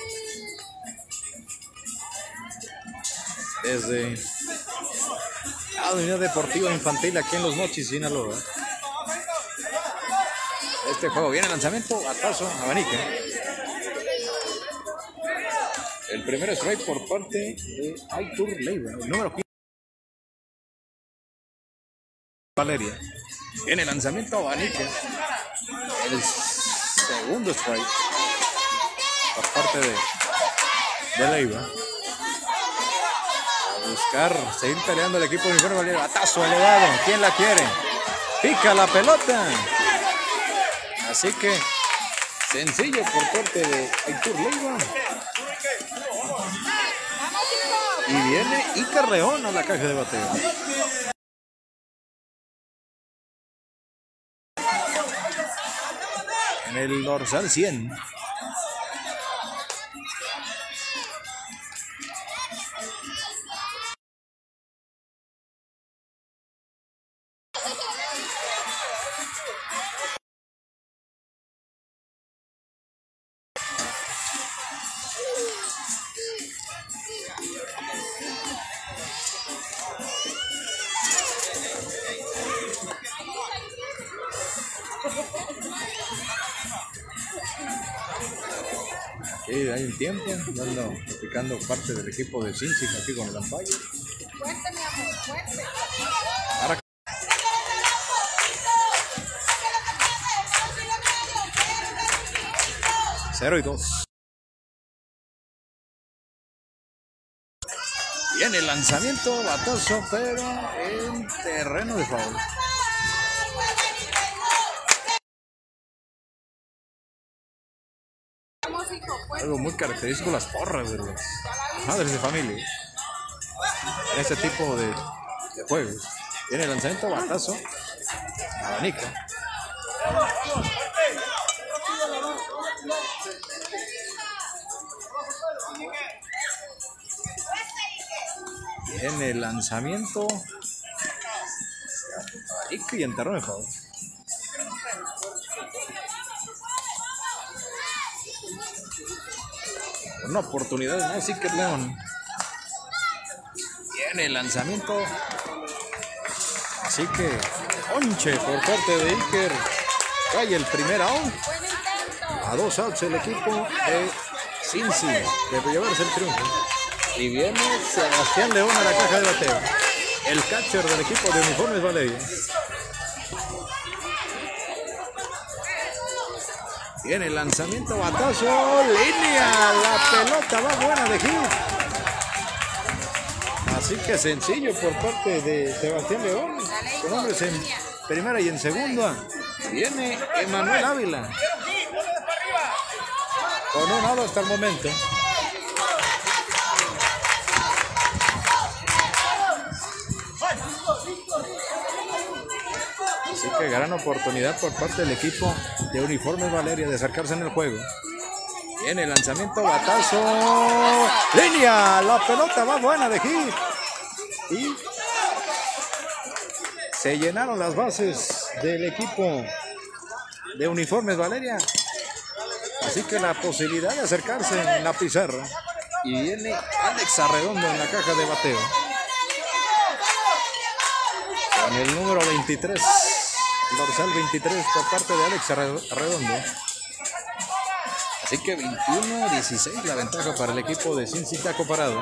Desde la Unidad Deportiva Infantil aquí en Los Mochis, Sinaloa. Este juego viene lanzamiento, batazo, abanique. El primer strike por parte de Aitor Leiva, el número 15. Valeria. En el lanzamiento abanique. El segundo strike por parte de Leiva. A buscar, seguir peleando el equipo de Uniforme Valeria. Batazo elevado. ¿Quién la quiere? Pica la pelota. Así que sencillo por parte de Aitor Leiva. Y viene Iker León a la caja de bateo. En el dorsal 100. Sí, hay un tiempo, yo ando practicando parte del equipo de Cincy aquí con el Ampayo. Fuerte, mi amor, fuerte. Ahora 0-2. Viene el lanzamiento, batazo, pero en terreno de foul. Algo muy característico, las porras de las madres de familia en este tipo de juegos. Viene el lanzamiento, batazo, abanica. Viene el lanzamiento y en terreno de foul. Una oportunidad más, sí que León. Viene el lanzamiento. Así que ponche por parte de Iker. Cae el primer out. A 2 outs el equipo de Cincy debe llevarse el triunfo. Y viene Sebastián León a la caja de bateo. El catcher del equipo de Uniformes Valeria. Viene el lanzamiento, batazo, línea, la pelota va buena de hit. Así que sencillo por parte de Sebastián León, con hombres en primera y en segunda. Viene Emanuel Ávila, con un out hasta el momento. Así que gran oportunidad por parte del equipo de Uniformes Valeria de acercarse en el juego. Viene el lanzamiento, batazo, línea, la pelota va buena de hit. Y se llenaron las bases del equipo de Uniformes Valeria. Así que la posibilidad de acercarse en la pizarra. Y viene Alex Arredondo en la caja de bateo. Con el número 23. Dorsal 23 por parte de Alex Arredondo. Así que 21-16 la ventaja para el equipo de Cincy Taco Parado.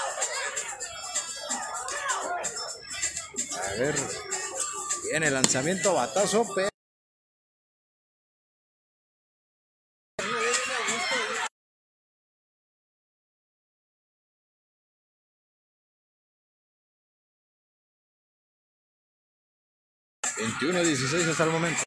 A ver, viene el lanzamiento, batazo, pero ...21-16 hasta el momento.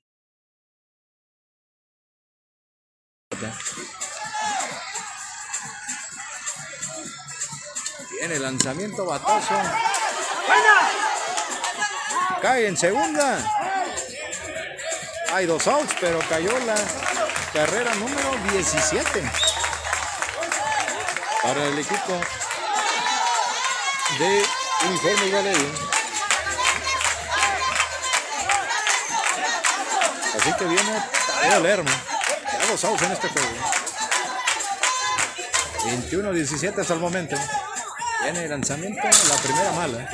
Viene el lanzamiento, batazo. Cae en segunda. Hay 2 outs, pero cayó la carrera número 17 para el equipo de Uniformes Valeria. Así que viene Tadeo Lerma. Ya 2 outs en este juego. 21-17 hasta el momento. Viene el lanzamiento, la primera mala.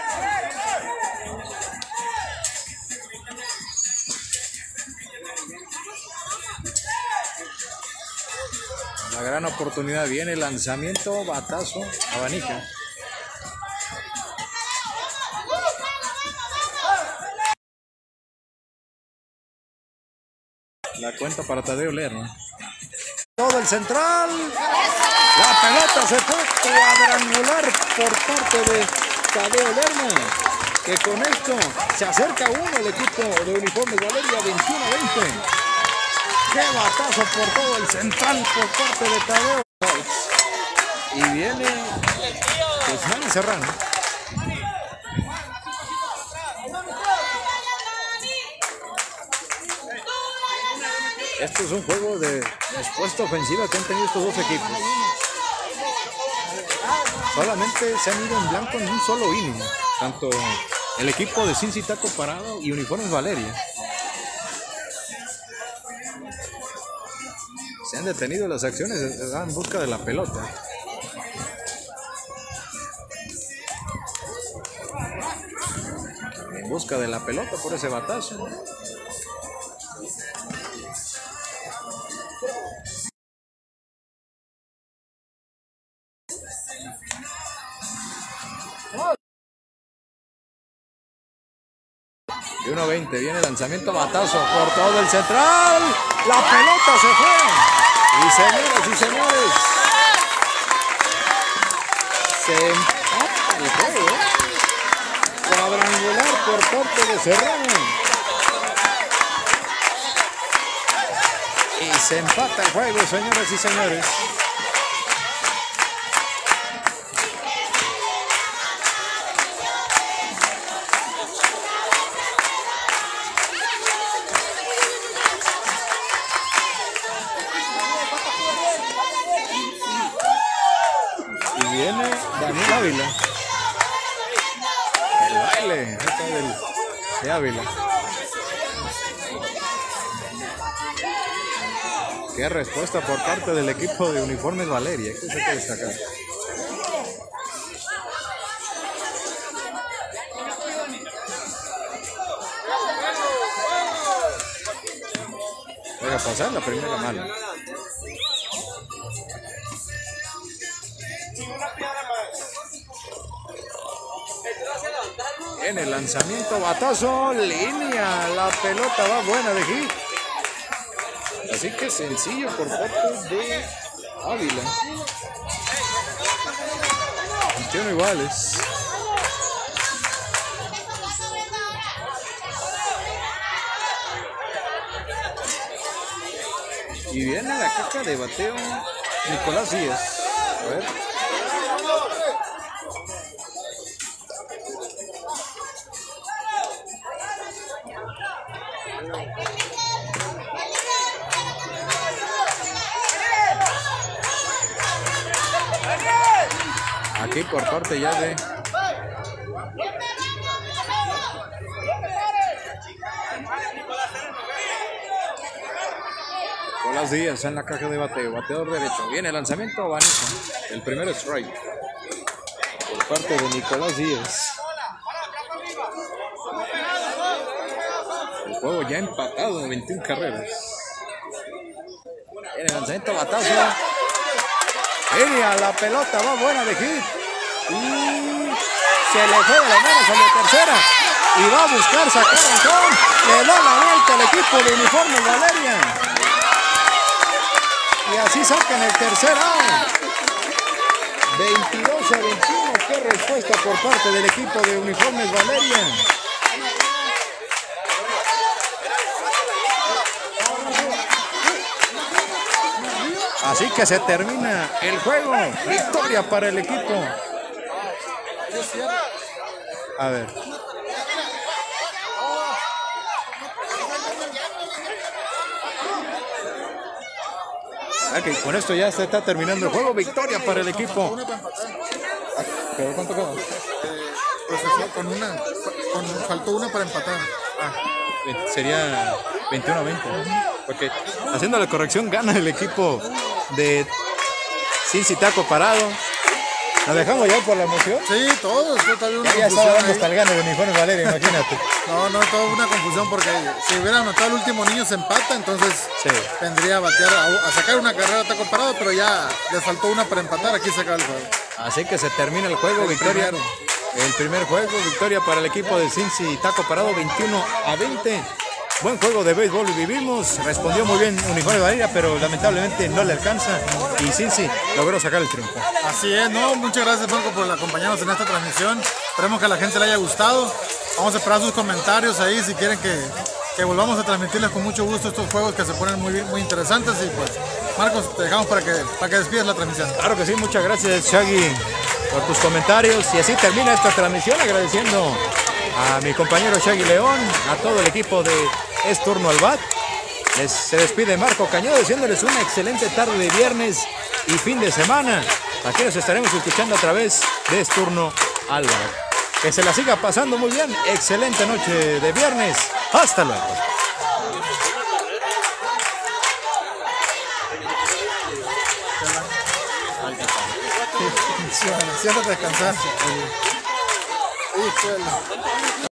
La gran oportunidad, viene el lanzamiento, batazo, abanica. La cuenta para Tadeo Lerma. Todo el central. La pelota se fue cuadrangular por parte de Tadeo Lerma, que con esto se acerca uno el equipo de Uniformes Valeria, 21-20. Qué batazo por todo el central por parte de Tadeo. Y viene Guzmán Serrano. Este es un juego de respuesta ofensiva que han tenido estos dos equipos. Solamente se han ido en blanco en un solo inning, tanto el equipo de Cincy Taco Parado y Uniformes Valeria. Se han detenido las acciones en busca de la pelota. En busca de la pelota por ese batazo. 21-20, viene el lanzamiento batazo por todo el central. La pelota se fue. Y señoras y señores, se empata el juego. Cuadrangular por parte de Serrano. Y se empata el juego, señoras y señores. Viene Daniel Ávila. El baile de Ávila. Qué respuesta por parte del equipo de Uniformes Valeria. ¿Qué se puede destacar? Voy a pasar la primera mala. En el lanzamiento, batazo, línea, la pelota va buena de hit. Así que sencillo por parte de Ávila. 21 iguales. Y viene la caja de bateo Nicolás Díaz. A ver. Aquí por parte ya de Nicolás Díaz en la caja de bateo, bateador derecho. Viene el lanzamiento, abanico. El primero strike por parte de Nicolás Díaz. El juego ya empatado en 21 carreras. Viene el lanzamiento, batazo. La pelota va buena de hit. Y se le fue de las manos a la tercera. Y va a buscar sacar el gol. Le da la vuelta al equipo de Uniformes Valeria. Y así sacan el tercer out. 22-21. Qué respuesta por parte del equipo de Uniformes Valeria. Así que se termina el juego. Victoria para el equipo. A ver. Ok, con esto ya se está terminando el juego. Victoria para el equipo. ¿Pero cuánto quedó? Pues faltó una para empatar. Sería 21-20. Porque haciendo la corrección gana el equipo de Cincy Taco Parado. ¿Nos dejamos ya por la emoción? Sí, todos. Ya estaba dando hasta el gane de Uniformes Valeria, imagínate. No, toda una confusión porque si hubiera anotado el último niño se empata, entonces sí, tendría a batear, a sacar una carrera a Taco Parado, pero ya les faltó una para empatar, aquí se acaba el juego. Así que se termina el juego, victoria. El primer juego, victoria para el equipo de Cincy Taco Parado, 21-20. Buen juego de béisbol vivimos, respondió muy bien Uniformes Valeria, pero lamentablemente no le alcanza y Cincy logró sacar el triunfo. Así es, muchas gracias Marco por acompañarnos en esta transmisión, esperemos que a la gente le haya gustado, vamos a esperar sus comentarios ahí si quieren que volvamos a transmitirles con mucho gusto estos juegos que se ponen muy interesantes y pues Marcos, te dejamos para que despidas la transmisión. Claro que sí, muchas gracias Shaggy por tus comentarios y así termina esta transmisión agradeciendo a mi compañero Shaggy León, a todo el equipo de Es Turno al Bat. Se despide Marco Cañedo diciéndoles una excelente tarde de viernes y fin de semana. Aquí nos estaremos escuchando a través de Es Turno al Bat. Que se la siga pasando muy bien. Excelente noche de viernes. Hasta luego. Siéntate a descansar.